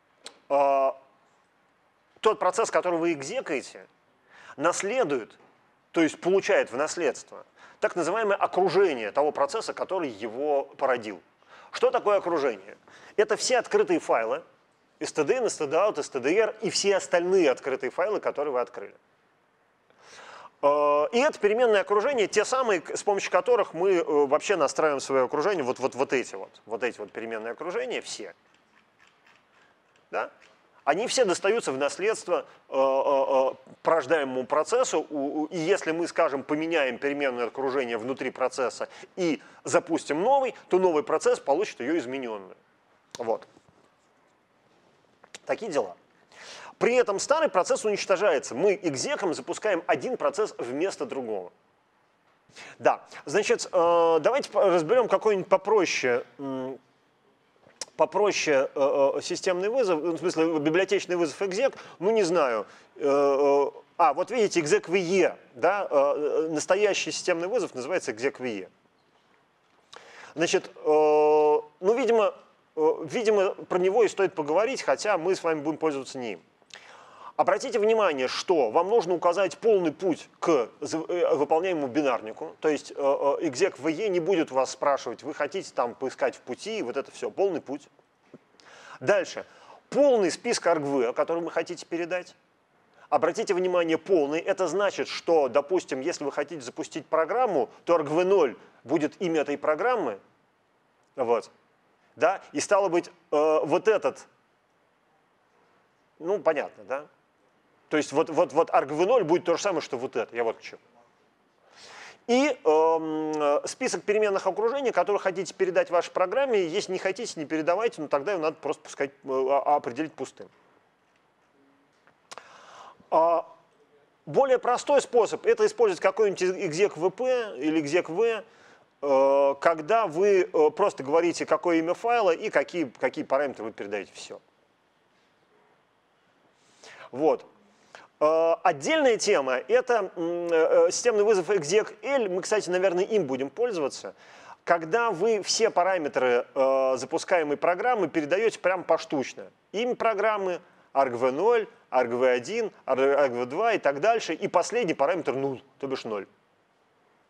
тот процесс, который вы экзекаете, наследует, то есть получает в наследство, так называемое окружение того процесса, который его породил. Что такое окружение? Это все открытые файлы, stdin, stdout, stdr и все остальные открытые файлы, которые вы открыли. И это переменные окружения, те самые, с помощью которых мы вообще настраиваем свое окружение, вот, вот, вот эти вот, вот эти вот переменные окружения, все. Да? Они все достаются в наследство э, э, порождаемому процессу, и если мы, скажем, поменяем переменное окружение внутри процесса и запустим новый, то новый процесс получит ее измененную. Вот. Такие дела. При этом старый процесс уничтожается. Мы экзеком запускаем один процесс вместо другого. Да, значит, давайте разберем какой-нибудь попроще, попроще системный вызов, в смысле библиотечный вызов exec, ну не знаю. А, вот видите, exec.ve, да, настоящий системный вызов называется exec.ve. Значит, ну, видимо, видимо, про него и стоит поговорить, хотя мы с вами будем пользоваться не им. Обратите внимание, что вам нужно указать полный путь к выполняемому бинарнику, то есть exec.ve не будет вас спрашивать, вы хотите там поискать в пути, вот это все, полный путь. Дальше, полный список argv, который вы хотите передать. Обратите внимание, полный, это значит, что, допустим, если вы хотите запустить программу, то argv ноль будет имя этой программы, вот, да, и стало быть, э, вот этот, ну, понятно, да? То есть вот, вот, вот argv ноль будет то же самое, что вот это. Я вот к чему. И э, список переменных окружений, которые хотите передать в вашей программе, если не хотите, не передавайте, но тогда его надо просто пускать, э, определить пустым. А более простой способ – это использовать какой-нибудь exec.vp или exec.v, э, когда вы э, просто говорите, какое имя файла и какие, какие параметры вы передаете. Все. Вот. Отдельная тема – это системный вызов exec.l. Мы, кстати, наверное, им будем пользоваться. Когда вы все параметры запускаемой программы передаете прямо поштучно. Имя программы, argv ноль, argv один, argv два и так дальше. И последний параметр null, то бишь ноль.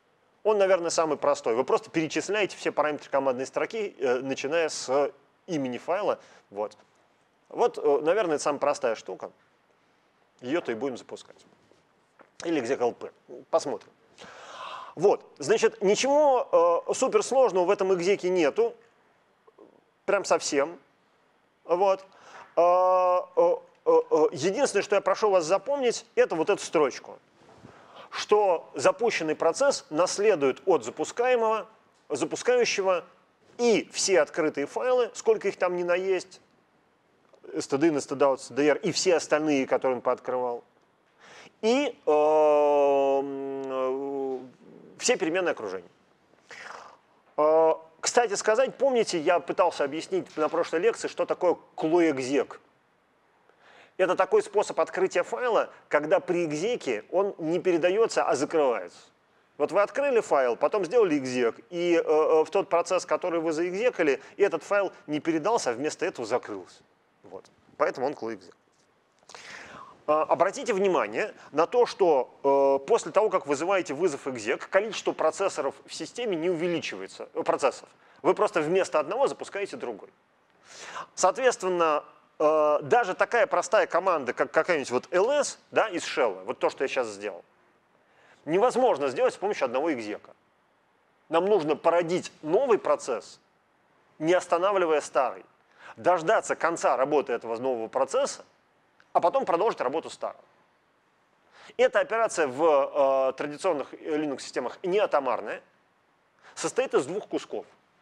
Он, наверное, самый простой. Вы просто перечисляете все параметры командной строки, э, начиная с имени файла. Вот, вот э, наверное, это самая простая штука. Ее-то и будем запускать. Или exec.lp. Посмотрим. Вот, значит, ничего э, суперсложного в этом экзеке нету. Прям совсем. Вот. Э, э, э, единственное, что я прошу вас запомнить, это вот эту строчку. Что запущенный процесс наследует от запускаемого, запускающего и все открытые файлы, сколько их там ни на есть, stdin, stdout, stdr, и все остальные, которые он пооткрывал, и э, все переменные окружения. Э, кстати сказать, помните, я пытался объяснить на прошлой лекции, что такое clo-exec. Это такой способ открытия файла, когда при экзеке он не передается, а закрывается. Вот вы открыли файл, потом сделали exec, и э, э, в тот процесс, который вы заэкзекали, этот файл не передался, а вместо этого закрылся. Вот. Поэтому он clo-exec. Э, обратите внимание на то, что э, после того, как вызываете вызов exec, количество процессоров в системе не увеличивается, э, процессов. Вы просто вместо одного запускаете другой. Соответственно, даже такая простая команда, как какая-нибудь вот ls, да, из shell, вот то, что я сейчас сделал, невозможно сделать с помощью одного экзека. Нам нужно породить новый процесс, не останавливая старый, дождаться конца работы этого нового процесса, а потом продолжить работу старого. Эта операция в э, традиционных Linux-системах не атомарная, состоит из двух кусков.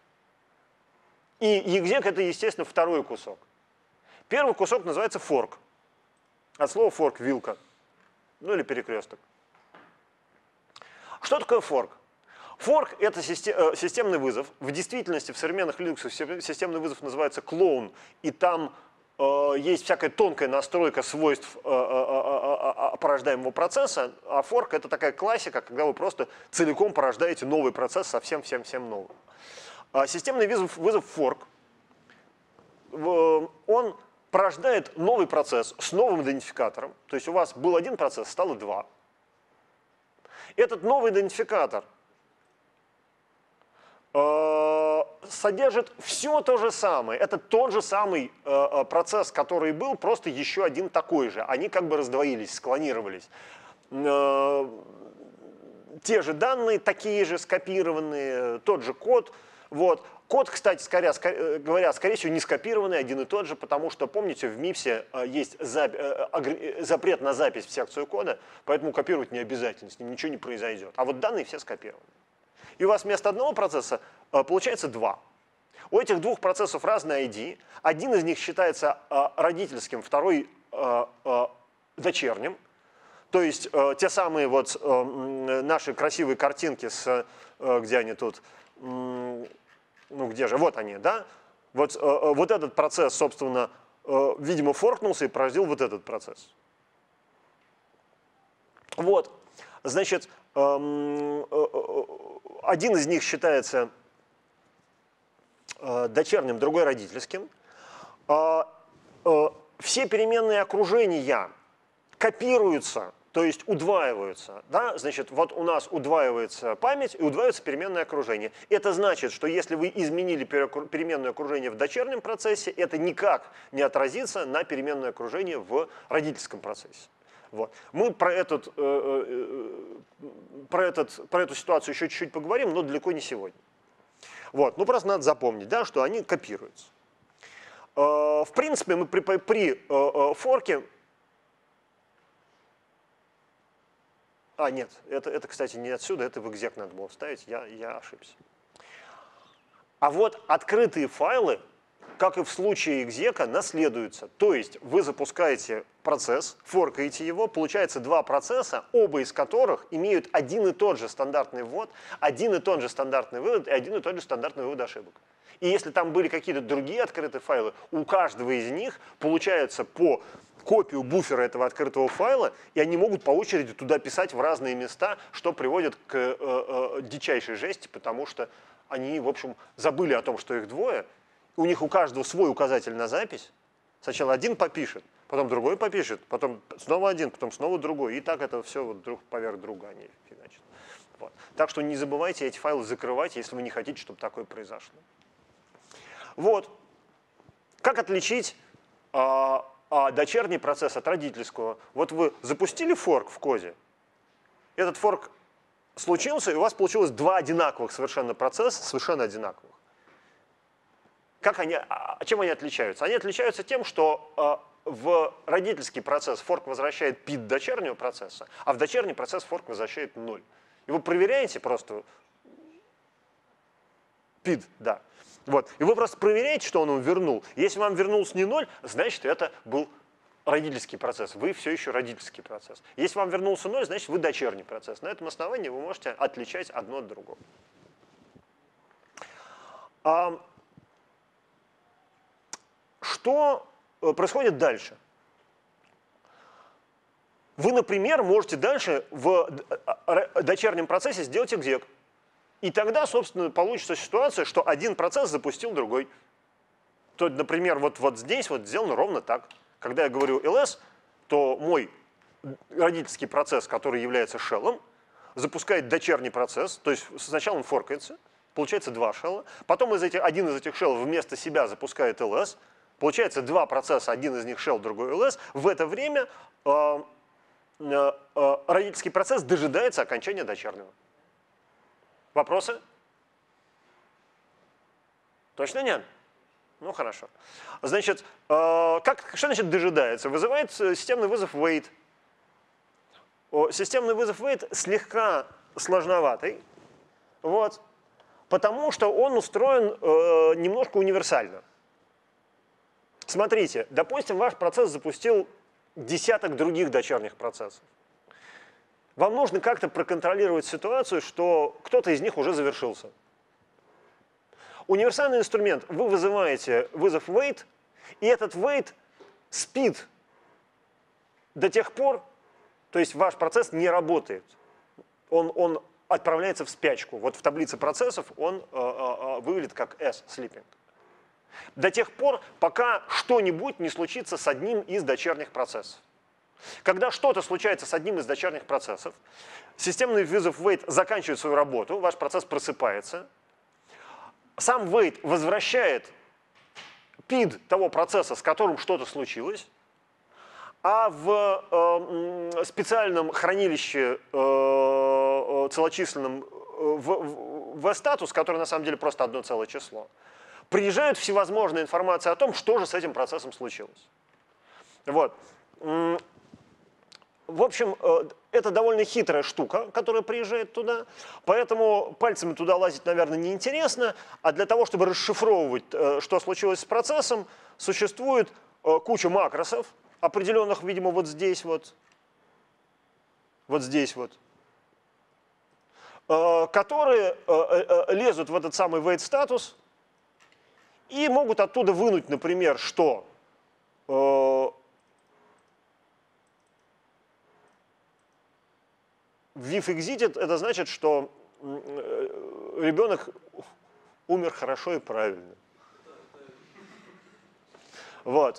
И exec — это, естественно, второй кусок. Первый кусок называется fork. От слова fork — вилка. Ну или перекресток. Что такое fork? Fork — это системный вызов. В действительности в современных Linux системный вызов называется clone, и там э, есть всякая тонкая настройка свойств э, э, э, порождаемого процесса, а fork — это такая классика, когда вы просто целиком порождаете новый процесс совсем-всем-всем новым. А системный вызов, вызов fork, э, он порождает новый процесс с новым идентификатором. То есть у вас был один процесс, стало два. Этот новый идентификатор э, содержит все то же самое. Это тот же самый э, процесс, который был, просто еще один такой же. Они как бы раздвоились, склонировались. Э, те же данные, такие же, скопированные, тот же код. Вот. Код, кстати скорее, говоря, скорее всего, не скопированный, один и тот же, потому что, помните, в мипсе есть запрет на запись в секцию кода, поэтому копировать не обязательно, с ним ничего не произойдет. А вот данные все скопированы. И у вас вместо одного процесса получается два. У этих двух процессов разный ай ди. Один из них считается родительским, второй дочерним. То есть те самые вот наши красивые картинки, с, где они тут... Ну, где же? Вот они, да? Вот, э, вот этот процесс, собственно, э, видимо, форкнулся и породил вот этот процесс. Вот. Значит, э, э, один из них считается э, дочерним, другой родительским. Э, э, все переменные окружения копируются, то есть удваиваются. Да? Значит, вот у нас удваивается память и удваивается переменное окружение. Это значит, что если вы изменили переменное окружение в дочернем процессе, это никак не отразится на переменное окружение в родительском процессе. Вот. Мы про, этот, э, э, про, этот, про эту ситуацию еще чуть-чуть поговорим, но далеко не сегодня. Вот. Ну, просто надо запомнить, да, что они копируются. Э, в принципе, мы при, при э, э, форке... А, нет, это, это, кстати, не отсюда, это в exec надо было вставить, я, я ошибся. А вот открытые файлы, как и в случае экзека, наследуются. То есть вы запускаете процесс, форкаете его, получается два процесса, оба из которых имеют один и тот же стандартный ввод, один и тот же стандартный вывод и один и тот же стандартный вывод ошибок. И если там были какие-то другие открытые файлы, у каждого из них получается по копию буфера этого открытого файла, и они могут по очереди туда писать в разные места, что приводит к э, э, дичайшей жести, потому что они, в общем, забыли о том, что их двое. У них у каждого свой указатель на запись. Сначала один попишет, потом другой попишет, потом снова один, потом снова другой. И так это все вот друг поверх друга они фигачат. Вот. Так что не забывайте эти файлы закрывать, если вы не хотите, чтобы такое произошло. Вот. Как отличить а, а, дочерний процесс от родительского? Вот вы запустили форк в коде, этот форк случился, и у вас получилось два одинаковых совершенно процесса, совершенно одинаковых. Как они, а, чем они отличаются? Они отличаются тем, что а, в родительский процесс форк возвращает пид дочернего процесса, а в дочерний процесс форк возвращает ноль. И вы проверяете просто пид, да. Вот. И вы просто проверяете, что он вам вернул. Если вам вернулся не ноль, значит, это был родительский процесс. Вы все еще родительский процесс. Если вам вернулся ноль, значит, вы дочерний процесс. На этом основании вы можете отличать одно от другого. А что происходит дальше? Вы, например, можете дальше в дочернем процессе сделать экзек. И тогда, собственно, получится ситуация, что один процесс запустил другой. То, например, вот, вот здесь вот сделано ровно так. Когда я говорю ls, то мой родительский процесс, который является шеллом, запускает дочерний процесс, то есть сначала он форкается, получается два шелла, потом из этих, один из этих шеллов вместо себя запускает ls, получается два процесса, один из них shell, другой ls. В это время э, э, э, родительский процесс дожидается окончания дочернего. Вопросы? Точно нет? Ну, хорошо. Значит, э, как, что значит дожидается? Вызывает системный вызов wait. О, системный вызов wait слегка сложноватый, вот, потому что он устроен э, немножко универсально. Смотрите, допустим, ваш процесс запустил десяток других дочерних процессов. Вам нужно как-то проконтролировать ситуацию, что кто-то из них уже завершился. Универсальный инструмент. Вы вызываете вызов wait, и этот wait спит до тех пор, то есть ваш процесс не работает. Он, он отправляется в спячку. Вот в таблице процессов он э, э, выглядит как S, sleeping. До тех пор, пока что-нибудь не случится с одним из дочерних процессов. Когда что-то случается с одним из дочерних процессов, системный вызов wait заканчивает свою работу, ваш процесс просыпается, сам wait возвращает пид того процесса, с которым что-то случилось, а в э, специальном хранилище э, целочисленном в, в статус, который на самом деле просто одно целое число, приезжает всевозможная информация о том, что же с этим процессом случилось. Вот. В общем, это довольно хитрая штука, которая приезжает туда, поэтому пальцами туда лазить, наверное, неинтересно, а для того, чтобы расшифровывать, что случилось с процессом, существует куча макросов, определенных, видимо, вот здесь вот, вот здесь вот, которые лезут в этот самый wait статус и могут оттуда вынуть, например, что vif exited — это значит, что ребенок умер хорошо и правильно. Вот.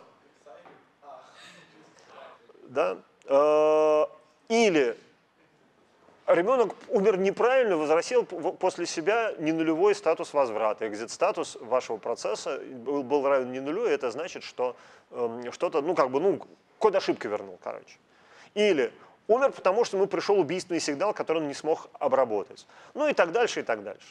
Да? Или ребенок умер неправильно, возвратил после себя ненулевой статус возврата. Экзит-статус вашего процесса был, был равен не нулю, и это значит, что что-то, ну как бы, ну, код ошибка вернул, короче. Или умер, потому что ему пришел убийственный сигнал, который он не смог обработать. Ну и так дальше, и так дальше.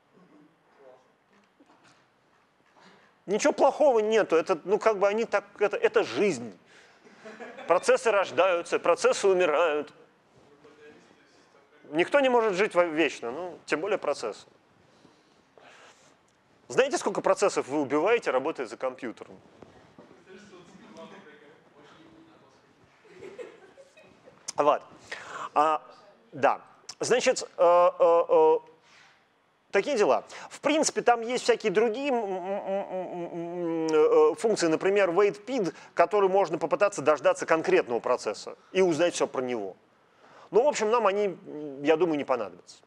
Ничего плохого нету. Это, ну, как бы они так, это, это жизнь. Процессы рождаются, процессы умирают. Никто не может жить вечно, ну, тем более процессы. Знаете, сколько процессов вы убиваете, работая за компьютером? Вот. А, да. Значит, э, э, э, такие дела. В принципе, там есть всякие другие функции, например, waitPid, который можно попытаться дождаться конкретного процесса и узнать все про него. Ну, в общем, нам они, я думаю, не понадобятся.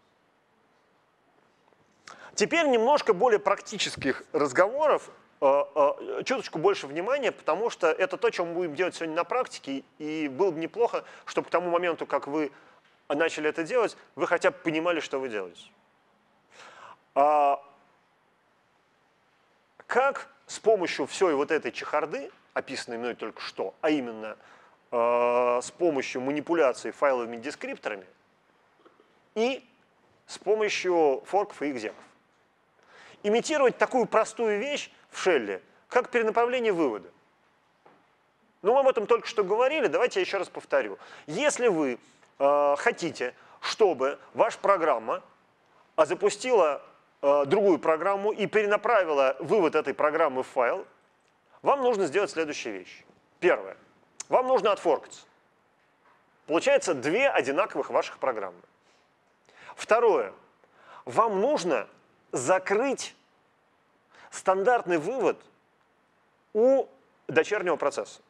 Теперь немножко более практических разговоров, чуточку больше внимания, потому что это то, что мы будем делать сегодня на практике, и было бы неплохо, чтобы к тому моменту, как вы начали это делать, вы хотя бы понимали, что вы делаете. А как с помощью всей вот этой чехарды, описанной мной только что, а именно э, с помощью манипуляции файловыми дескрипторами и с помощью форков и экзеков, имитировать такую простую вещь в шелле, как перенаправление вывода. Ну, мы об этом только что говорили, давайте я еще раз повторю. Если вы э, хотите, чтобы ваша программа запустила э, другую программу и перенаправила вывод этой программы в файл, вам нужно сделать следующие вещи. Первое. Вам нужно отфоркаться. Получается две одинаковых ваших программы. Второе. Вам нужно закрыть стандартный вывод у дочернего процесса.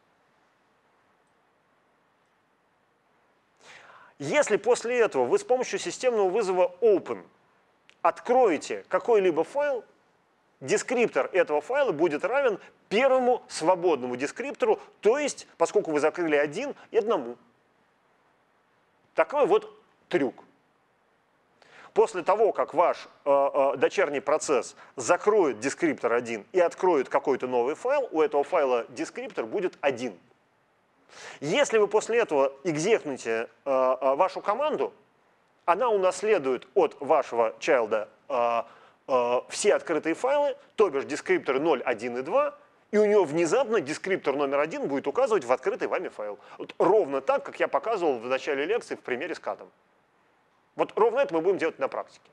Если после этого вы с помощью системного вызова open откроете какой-либо файл, дескриптор этого файла будет равен первому свободному дескриптору, то есть, поскольку вы закрыли один, и одному. Такой вот трюк. После того, как ваш э, э, дочерний процесс закроет дескриптор один и откроет какой-то новый файл, у этого файла дескриптор будет один. Если вы после этого экзекнете э, э, вашу команду, она унаследует от вашего чайлда э, э, все открытые файлы, то бишь дескрипторы ноль, один и два, и у него внезапно дескриптор номер один будет указывать в открытый вами файл. Вот ровно так, как я показывал в начале лекции в примере с катом. Вот ровно это мы будем делать на практике.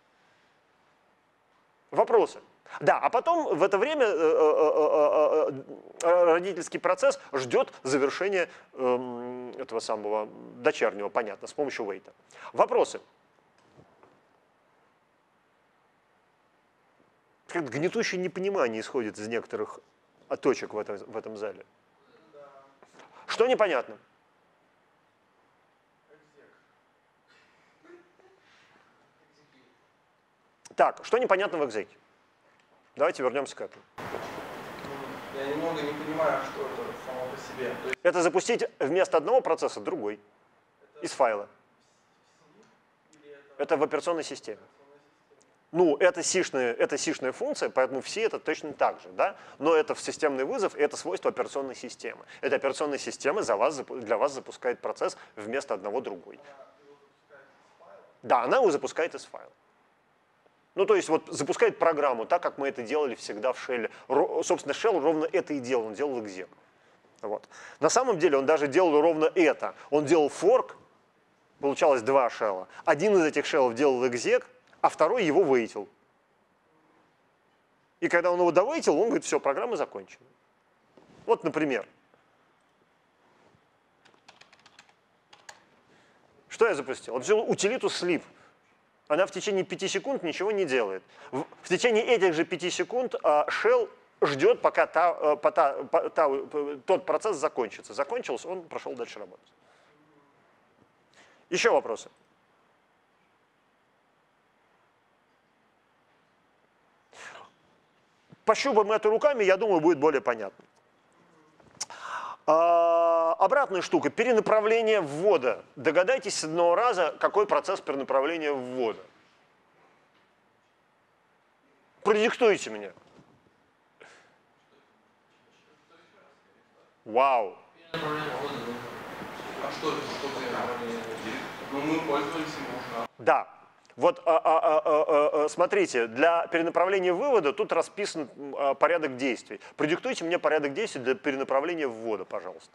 Вопросы? Да, а потом в это время родительский процесс ждет завершения этого самого дочернего, понятно, с помощью вейта. Вопросы? Как гнетущее непонимание исходит из некоторых точек в этом, в этом зале. Что непонятно? Так, что непонятно в экзеке? Давайте вернемся к этому. Я немного не понимаю, что это само по себе. То есть Это запустить вместо одного процесса другой это из файла. или это Это в операционной системе. операционная система? Ну, это сишная, это сишная функция, поэтому все это точно так же, да? Но это в системный вызов, и это свойство операционной системы. Эта операционная система за вас, для вас запускает процесс вместо одного другой. Она его запускает из файла. Да, она его запускает из файла. Ну, то есть вот запускает программу, так как мы это делали всегда в шелле. Ро, собственно, шелл ровно это и делал, он делал экзек. Вот. На самом деле он даже делал ровно это. Он делал форк, получалось два шелла. Один из этих шеллов делал экзек, а второй его вейтил. И когда он его довейтил, он говорит, все, программа закончена. Вот, например. Что я запустил? Я взял утилиту sleep. Она в течение пяти секунд ничего не делает. В, в течение этих же пяти секунд а, shell ждет, пока та, по, та, по, та, по, тот процесс закончится. Закончился, он прошел дальше работать. Еще вопросы? Пощупаем это руками, я думаю, будет более понятно. А, обратная штука, перенаправление ввода. Догадайтесь с одного раза, какой процесс перенаправления ввода. Продиктуйте мне. Вау. Перенаправление ввода нужно. А что это? Что перенаправление? Ну, мы пользовались им уже. Да. Вот а, а, а, а, смотрите, для перенаправления вывода тут расписан а, порядок действий. Продиктуйте мне порядок действий для перенаправления ввода, пожалуйста.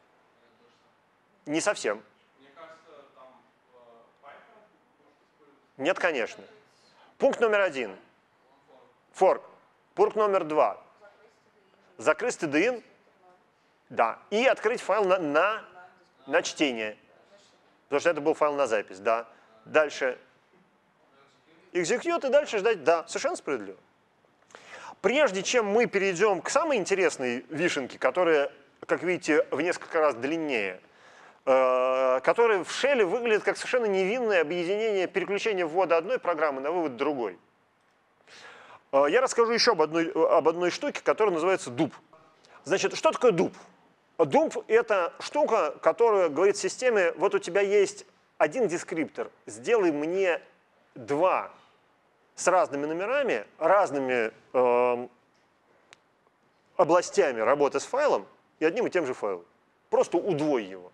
Не совсем. Мне кажется, там Python может использовать. Нет, конечно. Пункт номер один. Fork. Пункт номер два. Закрыть stdin. Да. И открыть файл на, на, на чтение. Потому что это был файл на запись. Да. Дальше. Execute и дальше ждать. Да. Совершенно справедливо. Прежде чем мы перейдем к самой интересной вишенке, которая, как видите, в несколько раз длиннее, э, которая в шелле выглядит как совершенно невинное объединение, переключение ввода одной программы на вывод другой. Э, я расскажу еще об одной, об одной штуке, которая называется дуп. Значит, что такое дуп? Дуп — это штука, которая говорит системе, вот у тебя есть один дескриптор, сделай мне два с разными номерами, разными э, областями работы с файлом и одним и тем же файлом. Просто удвой его.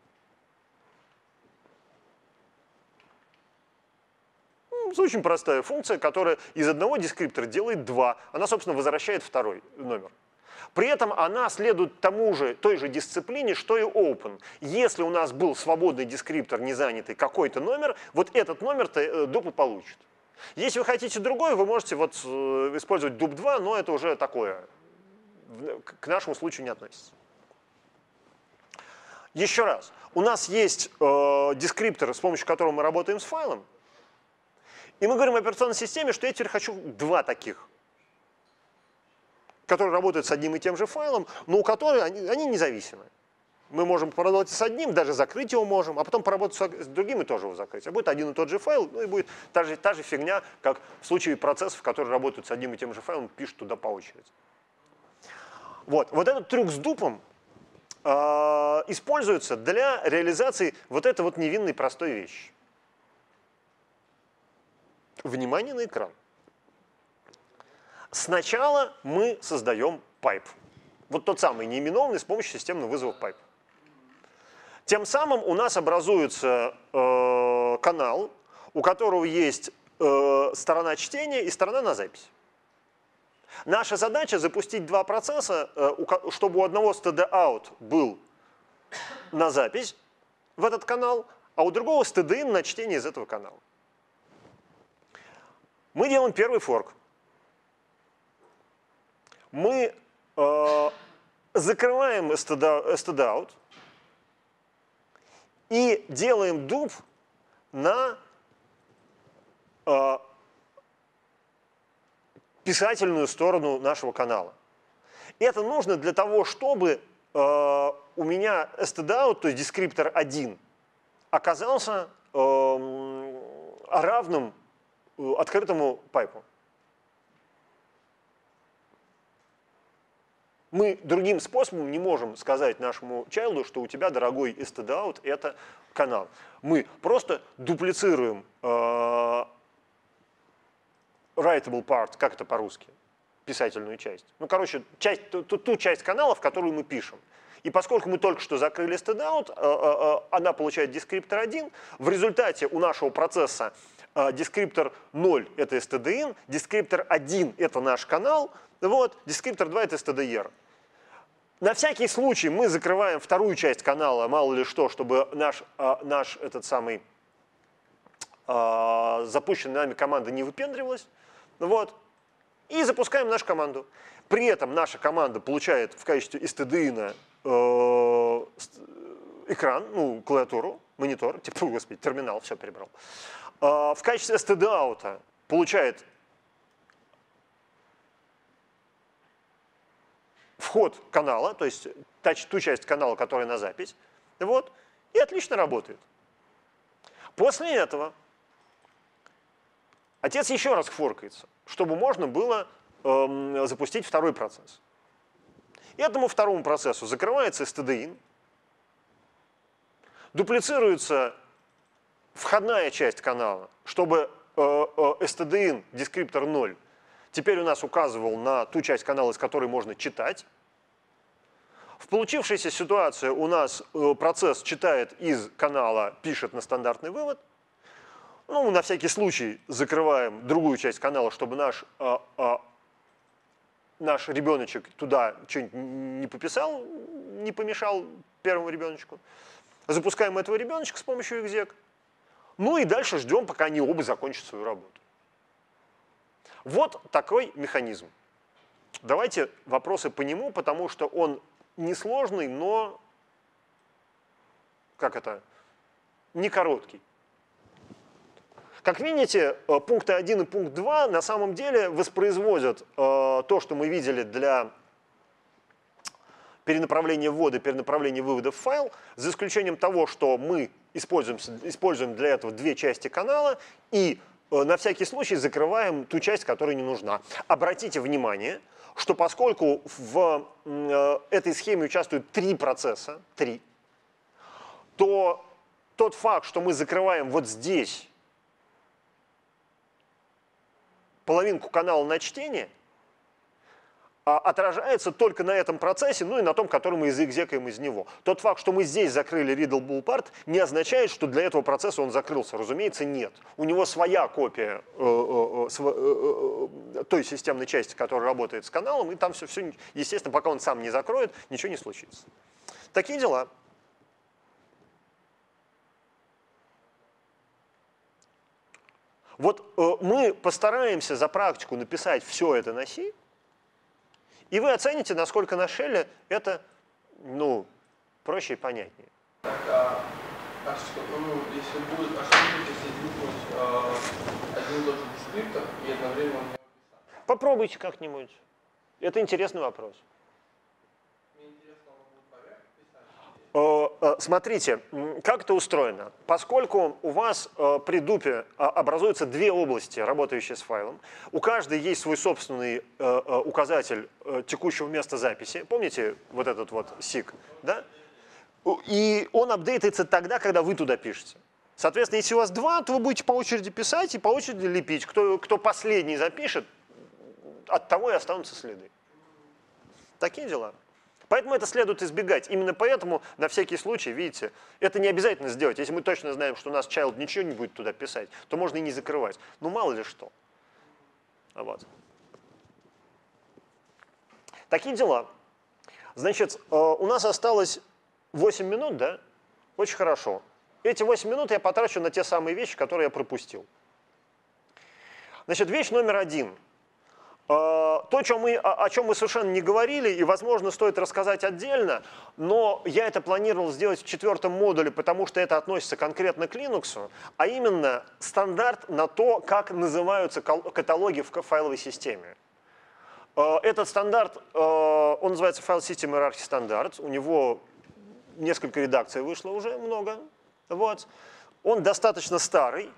Это очень простая функция, которая из одного дескриптора делает два. Она, собственно, возвращает второй номер. При этом она следует тому же, той же дисциплине, что и open. Если у нас был свободный дескриптор, не занятый какой-то номер, вот этот номер-то дуп и получит. Если вы хотите другой, вы можете вот использовать дуп два, но это уже такое, к нашему случаю не относится. Еще раз, у нас есть э, дескриптор, с помощью которого мы работаем с файлом, и мы говорим о операционной системе, что я теперь хочу два таких, которые работают с одним и тем же файлом, но у которых они, они независимы. Мы можем поработать с одним, даже закрыть его можем, а потом поработать с другим и тоже его закрыть. А будет один и тот же файл, ну и будет та же, та же фигня, как в случае процессов, которые работают с одним и тем же файлом, пишут туда по очереди. Вот, вот этот трюк с дупом э, используется для реализации вот этой вот невинной простой вещи. Внимание на экран. Сначала мы создаем пайп. Вот тот самый неименованный с помощью системного вызова пайп. Тем самым у нас образуется э, канал, у которого есть э, сторона чтения и сторона на запись. Наша задача запустить два процесса, э, у, чтобы у одного std-out был на запись в этот канал, а у другого std-in на чтение из этого канала. Мы делаем первый форк. Мы э, закрываем std-out и делаем дуп на э, писательную сторону нашего канала. Это нужно для того, чтобы э, у меня std-out, то есть дескриптор один, оказался э, равным э, открытому пайпу. Мы другим способом не можем сказать нашему чайлду, что у тебя, дорогой std-out, это канал. Мы просто дуплицируем э, writable part, как это по-русски, писательную часть. Ну, короче, часть, ту, ту часть канала, в которую мы пишем. И поскольку мы только что закрыли std-out, э, э, она получает дескриптор один. В результате у нашего процесса э, дескриптор ноль — это std-in, дескриптор один — это наш канал, вот, дескриптор два — это std-er. На всякий случай мы закрываем вторую часть канала, мало ли что, чтобы наш, э, наш этот самый э, запущенная нами команда не выпендривалась. Вот, и запускаем нашу команду. При этом наша команда получает в качестве std-in э, экран, ну, клавиатуру, монитор, типа, господи, терминал, все перебрал. Э, в качестве std-out получает вход канала, то есть ту часть канала, которая на запись, вот, и отлично работает. После этого отец еще раз форкается, чтобы можно было э, запустить второй процесс. Этому второму процессу закрывается std-in, дуплицируется входная часть канала, чтобы э, э, std-in, дескриптор ноль, теперь у нас указывал на ту часть канала, из которой можно читать. В получившейся ситуации у нас процесс читает из канала, пишет на стандартный вывод. Ну, на всякий случай закрываем другую часть канала, чтобы наш, а, а, наш ребеночек туда что-нибудь не пописал, не помешал первому ребеночку. Запускаем этого ребеночка с помощью exec. Ну и дальше ждем, пока они оба закончат свою работу. Вот такой механизм. Давайте вопросы по нему, потому что он несложный, но, как это, не короткий. Как видите, пункты один и пункт два на самом деле воспроизводят э, то, что мы видели для перенаправления ввода и перенаправления вывода в файл, за исключением того, что мы используем, используем для этого две части канала и э, на всякий случай закрываем ту часть, которая не нужна. Обратите внимание, что поскольку в э, этой схеме участвуют три процесса, три, то тот факт, что мы закрываем вот здесь половинку канала на чтение, отражается только на этом процессе, ну и на том, который мы изэкзекаем из него. Тот факт, что мы здесь закрыли readable part, не означает, что для этого процесса он закрылся. Разумеется, нет. У него своя копия э, э, э, э, той системной части, которая работает с каналом, и там все, все, естественно, пока он сам не закроет, ничего не случится. Такие дела. Вот э, мы постараемся за практику написать все это на C, и вы оцените, насколько на шелле это, ну, проще и понятнее. Так, а, а что, ну, если будет, а что будет, если выполнить э, один и тот же дескриптор и одновременно он не написать? Попробуйте как-нибудь. Это интересный вопрос. Мне интересно, он будет поверх писать? Смотрите, как это устроено. Поскольку у вас при дупе образуются две области, работающие с файлом, у каждой есть свой собственный указатель текущего места записи. Помните вот этот вот сик? Да? И он апдейтается тогда, когда вы туда пишете. Соответственно, если у вас два, то вы будете по очереди писать и по очереди лепить. Кто, кто последний запишет, от того и останутся следы. Такие дела. Поэтому это следует избегать. Именно поэтому, на всякий случай, видите, это не обязательно сделать. Если мы точно знаем, что у нас child ничего не будет туда писать, то можно и не закрывать. Ну, мало ли что. Вот. Такие дела. Значит, у нас осталось восемь минут, да? Очень хорошо. Эти восемь минут я потрачу на те самые вещи, которые я пропустил. Значит, вещь номер один. То, о чем, мы, о чем мы совершенно не говорили, и, возможно, стоит рассказать отдельно, но я это планировал сделать в четвертом модуле, потому что это относится конкретно к Linux, а именно стандарт на то, как называются каталоги в файловой системе. Этот стандарт, он называется File System Hierarchy Standard, у него несколько редакций вышло уже, много. Вот. Он достаточно старый,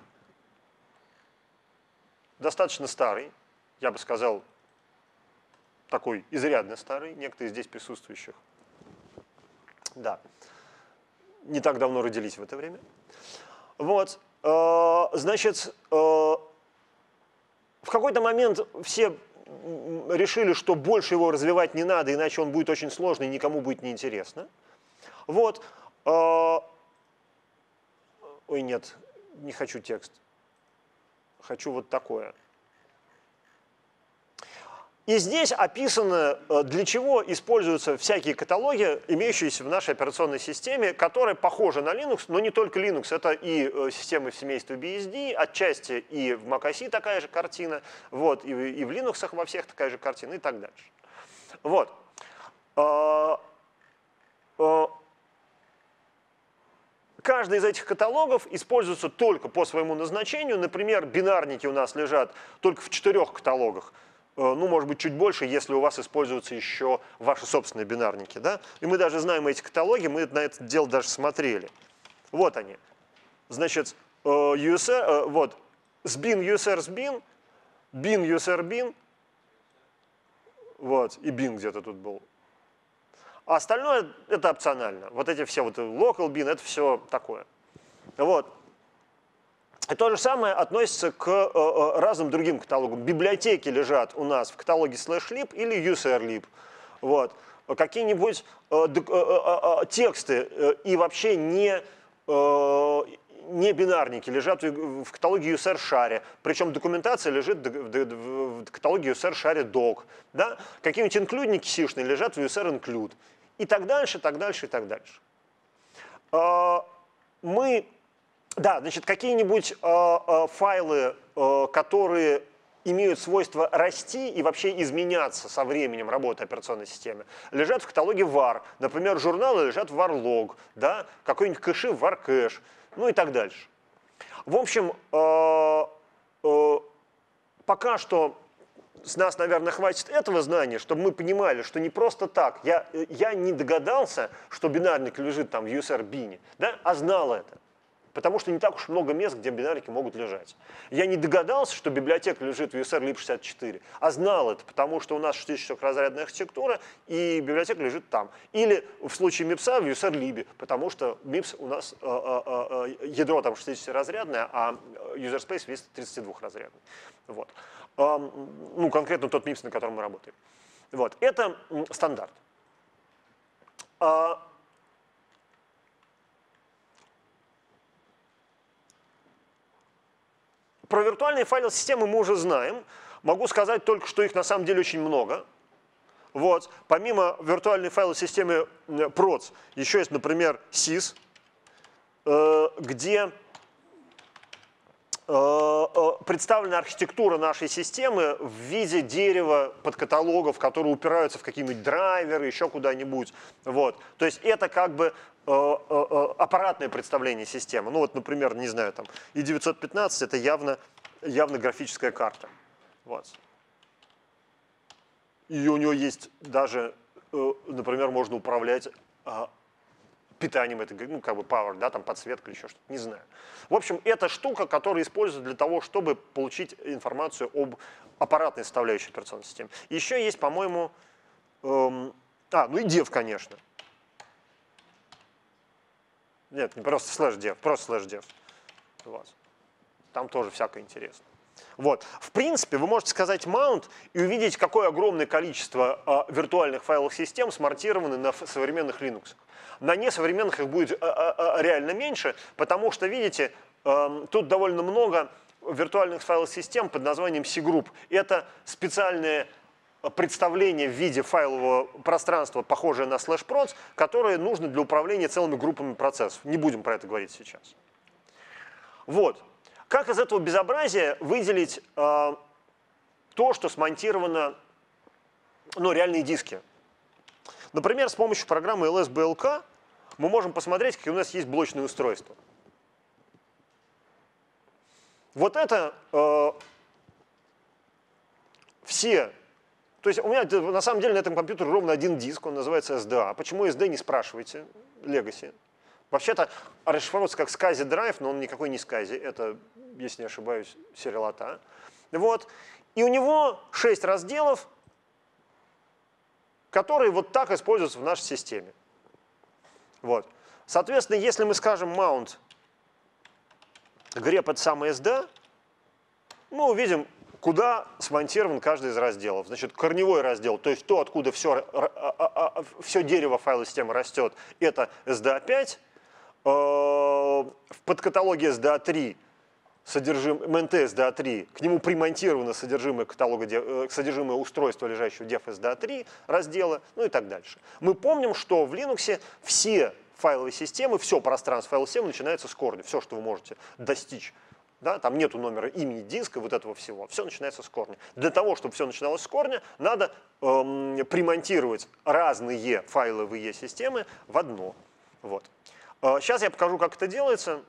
достаточно старый. Я бы сказал, такой изрядно старый, некоторые здесь присутствующих. Да, не так давно родились в это время. Вот, значит, в какой-то момент все решили, что больше его развивать не надо, иначе он будет очень сложный и никому будет неинтересно. Вот. Ой, нет, не хочу текст. Хочу вот такое. И здесь описано, для чего используются всякие каталоги, имеющиеся в нашей операционной системе, которые похожи на Linux, но не только Linux. Это и системы в семействе би эс ди, отчасти и в macOS такая же картина, вот, и, и в Linux во всех такая же картина и так дальше. Вот. Каждый из этих каталогов используется только по своему назначению. Например, бинарники у нас лежат только в четырех каталогах. Ну, может быть, чуть больше, если у вас используются еще ваши собственные бинарники. Да? И мы даже знаем эти каталоги, мы на это дело даже смотрели. Вот они. Значит, ю эс ар, вот, sbin, usr, sbin, bin, usr, bin, вот, и bin где-то тут был. А остальное это опционально. Вот эти все, вот local bin, это все такое. Вот. И то же самое относится к э, разным другим каталогам. Библиотеки лежат у нас в каталоге slash_lib или userlib. Вот. Какие-нибудь э, э, э, тексты э, и вообще не, э, не бинарники лежат в, в каталоге user_share. Причем документация лежит в, в, в каталоге user_share doc. Да? Какие-нибудь инклюдники сишные лежат в user_include. И так дальше, так дальше, и так дальше. Э, мы... Да, значит, какие-нибудь э, э, файлы, э, которые имеют свойство расти и вообще изменяться со временем работы операционной системы, лежат в каталоге var. Например, журналы лежат в var_log, да? Какой-нибудь кэши в var_cache, ну и так дальше. В общем, э, э, пока что с нас, наверное, хватит этого знания, чтобы мы понимали, что не просто так. Я, я не догадался, что бинарник лежит там в user bin, да? А знал это. Потому что не так уж много мест, где бинарики могут лежать. Я не догадался, что библиотека лежит в ю эс эр либ шестьдесят четыре, а знал это, потому что у нас шестидесятичетырёхразрядная архитектура, и библиотека лежит там. Или в случае мипса в ю эс эр либе, потому что мипс у нас э, э, э, ядро там шестидесятиразрядное, а user space весь тридцатидвухразрядный. Вот. Э, ну, конкретно тот мипс, на котором мы работаем. Вот. Это стандарт. А, Про виртуальные файловые системы мы уже знаем. Могу сказать только, что их на самом деле очень много. Вот. Помимо виртуальной файловой системы проц, еще есть, например, сис, где представлена архитектура нашей системы в виде дерева подкаталогов, которые упираются в какие-нибудь драйверы, еще куда-нибудь. Вот. То есть это как бы аппаратное представление системы. Ну вот, например, не знаю, там и девятьсот пятнадцать это явно, явно графическая карта. Вот. И у него есть даже, например, можно управлять питанием этой, ну, как бы power, да, там подсветка или еще что-то, не знаю. В общем, это штука, которая используется для того, чтобы получить информацию об аппаратной составляющей операционной системы. Еще есть, по-моему, эм, а, ну и dev, конечно. Нет, не просто слэш dev, просто слэш dev. Вот. Там тоже всякое интересно. Вот. В принципе, вы можете сказать mount и увидеть, какое огромное количество э, виртуальных файловых систем смонтированы на современных Linux. На несовременных их будет э, э, реально меньше, потому что, видите, э, тут довольно много виртуальных файловых систем под названием cgroup. Это специальное представление в виде файлового пространства, похожее на слэш-проц, которое нужно для управления целыми группами процессов. Не будем про это говорить сейчас. Вот. Как из этого безобразия выделить э, то, что смонтировано, ну, реальные диски? Например, с помощью программы эл эс би эл кей мы можем посмотреть, какие у нас есть блочные устройства. Вот это э, все. То есть у меня на самом деле на этом компьютере ровно один диск, он называется эс ди эй. Почему эс ди эй, не спрашивайте, Legacy. Вообще-то расшифровывается как SCSI Drive, но он никакой не SCSI, это, если не ошибаюсь, сериалата. Вот. И у него шесть разделов, которые вот так используются в нашей системе. Вот. Соответственно, если мы скажем mount grep это самый эс ди эй, мы увидим, куда смонтирован каждый из разделов. Значит, корневой раздел, то есть то, откуда все, все дерево файловой системы растет, это эс ди эй пять. В подкаталоге эс ди эй три, содержим, эм эн тэ эс ди эй три, к нему примонтировано содержимое каталога, содержимое устройства, лежащего в def эс ди эй три раздела, ну и так дальше. Мы помним, что в Linux все файловые системы, все пространство файловой системы начинается с корня, все, что вы можете достичь. Да, там нету номера имени диска, вот этого всего. Все начинается с корня. Для того, чтобы все начиналось с корня, надо эм, примонтировать разные файловые системы в одно. Вот. Сейчас я покажу, как это делается.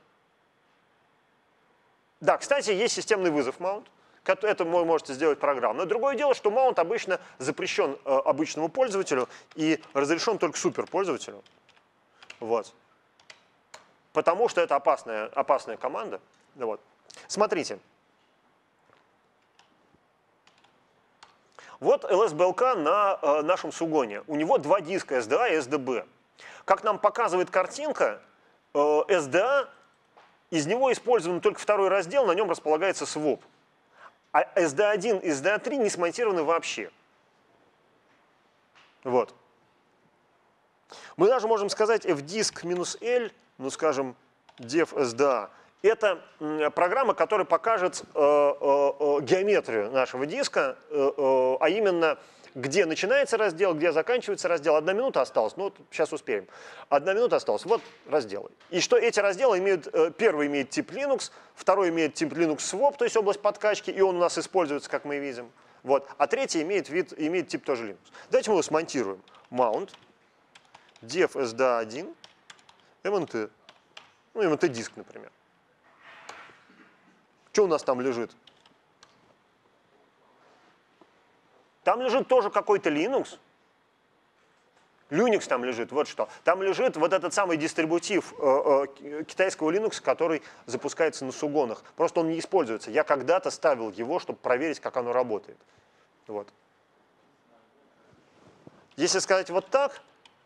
Да, кстати, есть системный вызов mount. Это вы можете сделать программно. Другое дело, что mount обычно запрещен э, обычному пользователю и разрешен только суперпользователю. Вот. Потому что это опасная, опасная команда. Вот. Смотрите. Вот эл эс би эл кей на э, нашем сугоне. У него два диска эс ди эй и эс ди би. Как нам показывает картинка, э, эс ди эй, из него использован только второй раздел, на нем располагается своп. А эс ди эй один и эс ди эй три не смонтированы вообще. Вот. Мы даже можем сказать fdisk-l, ну скажем, def эс ди эй. Это программа, которая покажет э, э, геометрию нашего диска, э, э, а именно, где начинается раздел, где заканчивается раздел. Одна минута осталась, ну вот сейчас успеем. Одна минута осталась, вот разделы. И что эти разделы имеют, э, первый имеет тип Linux, второй имеет тип Linux Swap, то есть область подкачки, и он у нас используется, как мы видим. Вот. А третий имеет, вид, имеет тип тоже Linux. Давайте мы его смонтируем. Mount, def эс ди эй один, эм эн тэ, ну эм эн тэ диск, например. Что у нас там лежит? Там лежит тоже какой-то Linux. Linux там лежит, вот что. Там лежит вот этот самый дистрибутив э, э, китайского Linux, который запускается на сугонах. Просто он не используется. Я когда-то ставил его, чтобы проверить, как оно работает. Вот. Если сказать вот так,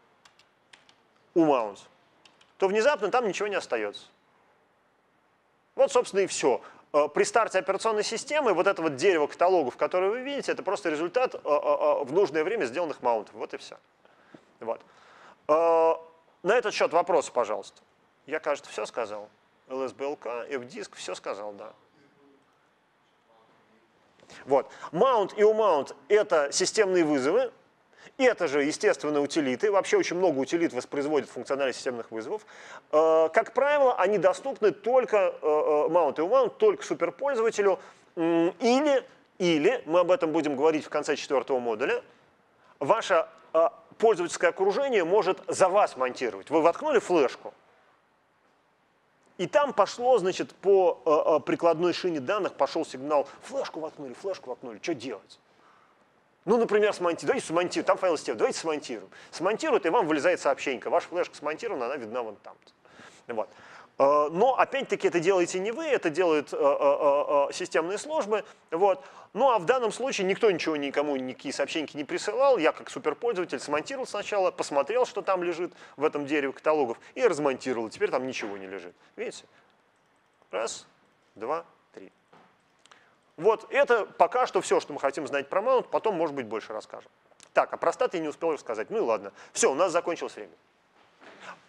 у Mount, то внезапно там ничего не остается. Вот, собственно, и все. При старте операционной системы вот это вот дерево каталогов, которое вы видите, это просто результат в нужное время сделанных маунтов. Вот и все. Вот. На этот счет вопросы, пожалуйста. Я, кажется, все сказал. эл эс би эл ка, эф-диск, все сказал, да. Вот. Mount и umount — это системные вызовы. Это же, естественно, утилиты. Вообще очень много утилит воспроизводят функциональность системных вызовов. Как правило, они доступны только, mount и umount, только суперпользователю. Или, или, мы об этом будем говорить в конце четвертого модуля, ваше пользовательское окружение может за вас монтировать. Вы воткнули флешку, и там пошло, значит, по прикладной шине данных пошел сигнал: флешку воткнули, флешку воткнули, что делать? Ну, например, смонтируем. Давайте смонтируем. Там файл системы. Давайте смонтируем. Смонтируют, и вам вылезает сообщение. Ваша флешка смонтирована, она видна вон там. Вот. Но, опять-таки, это делаете не вы, это делают системные службы. Вот. Ну, а в данном случае никто ничего никому, никакие сообщения не присылал. Я, как суперпользователь, смонтировал сначала, посмотрел, что там лежит в этом дереве каталогов, и размонтировал. Теперь там ничего не лежит. Видите? Раз, два, три. Вот это пока что все, что мы хотим знать про Mount, потом, может быть, больше расскажем. Так, а про стат я не успел рассказать. Ну и ладно. Все, у нас закончилось время.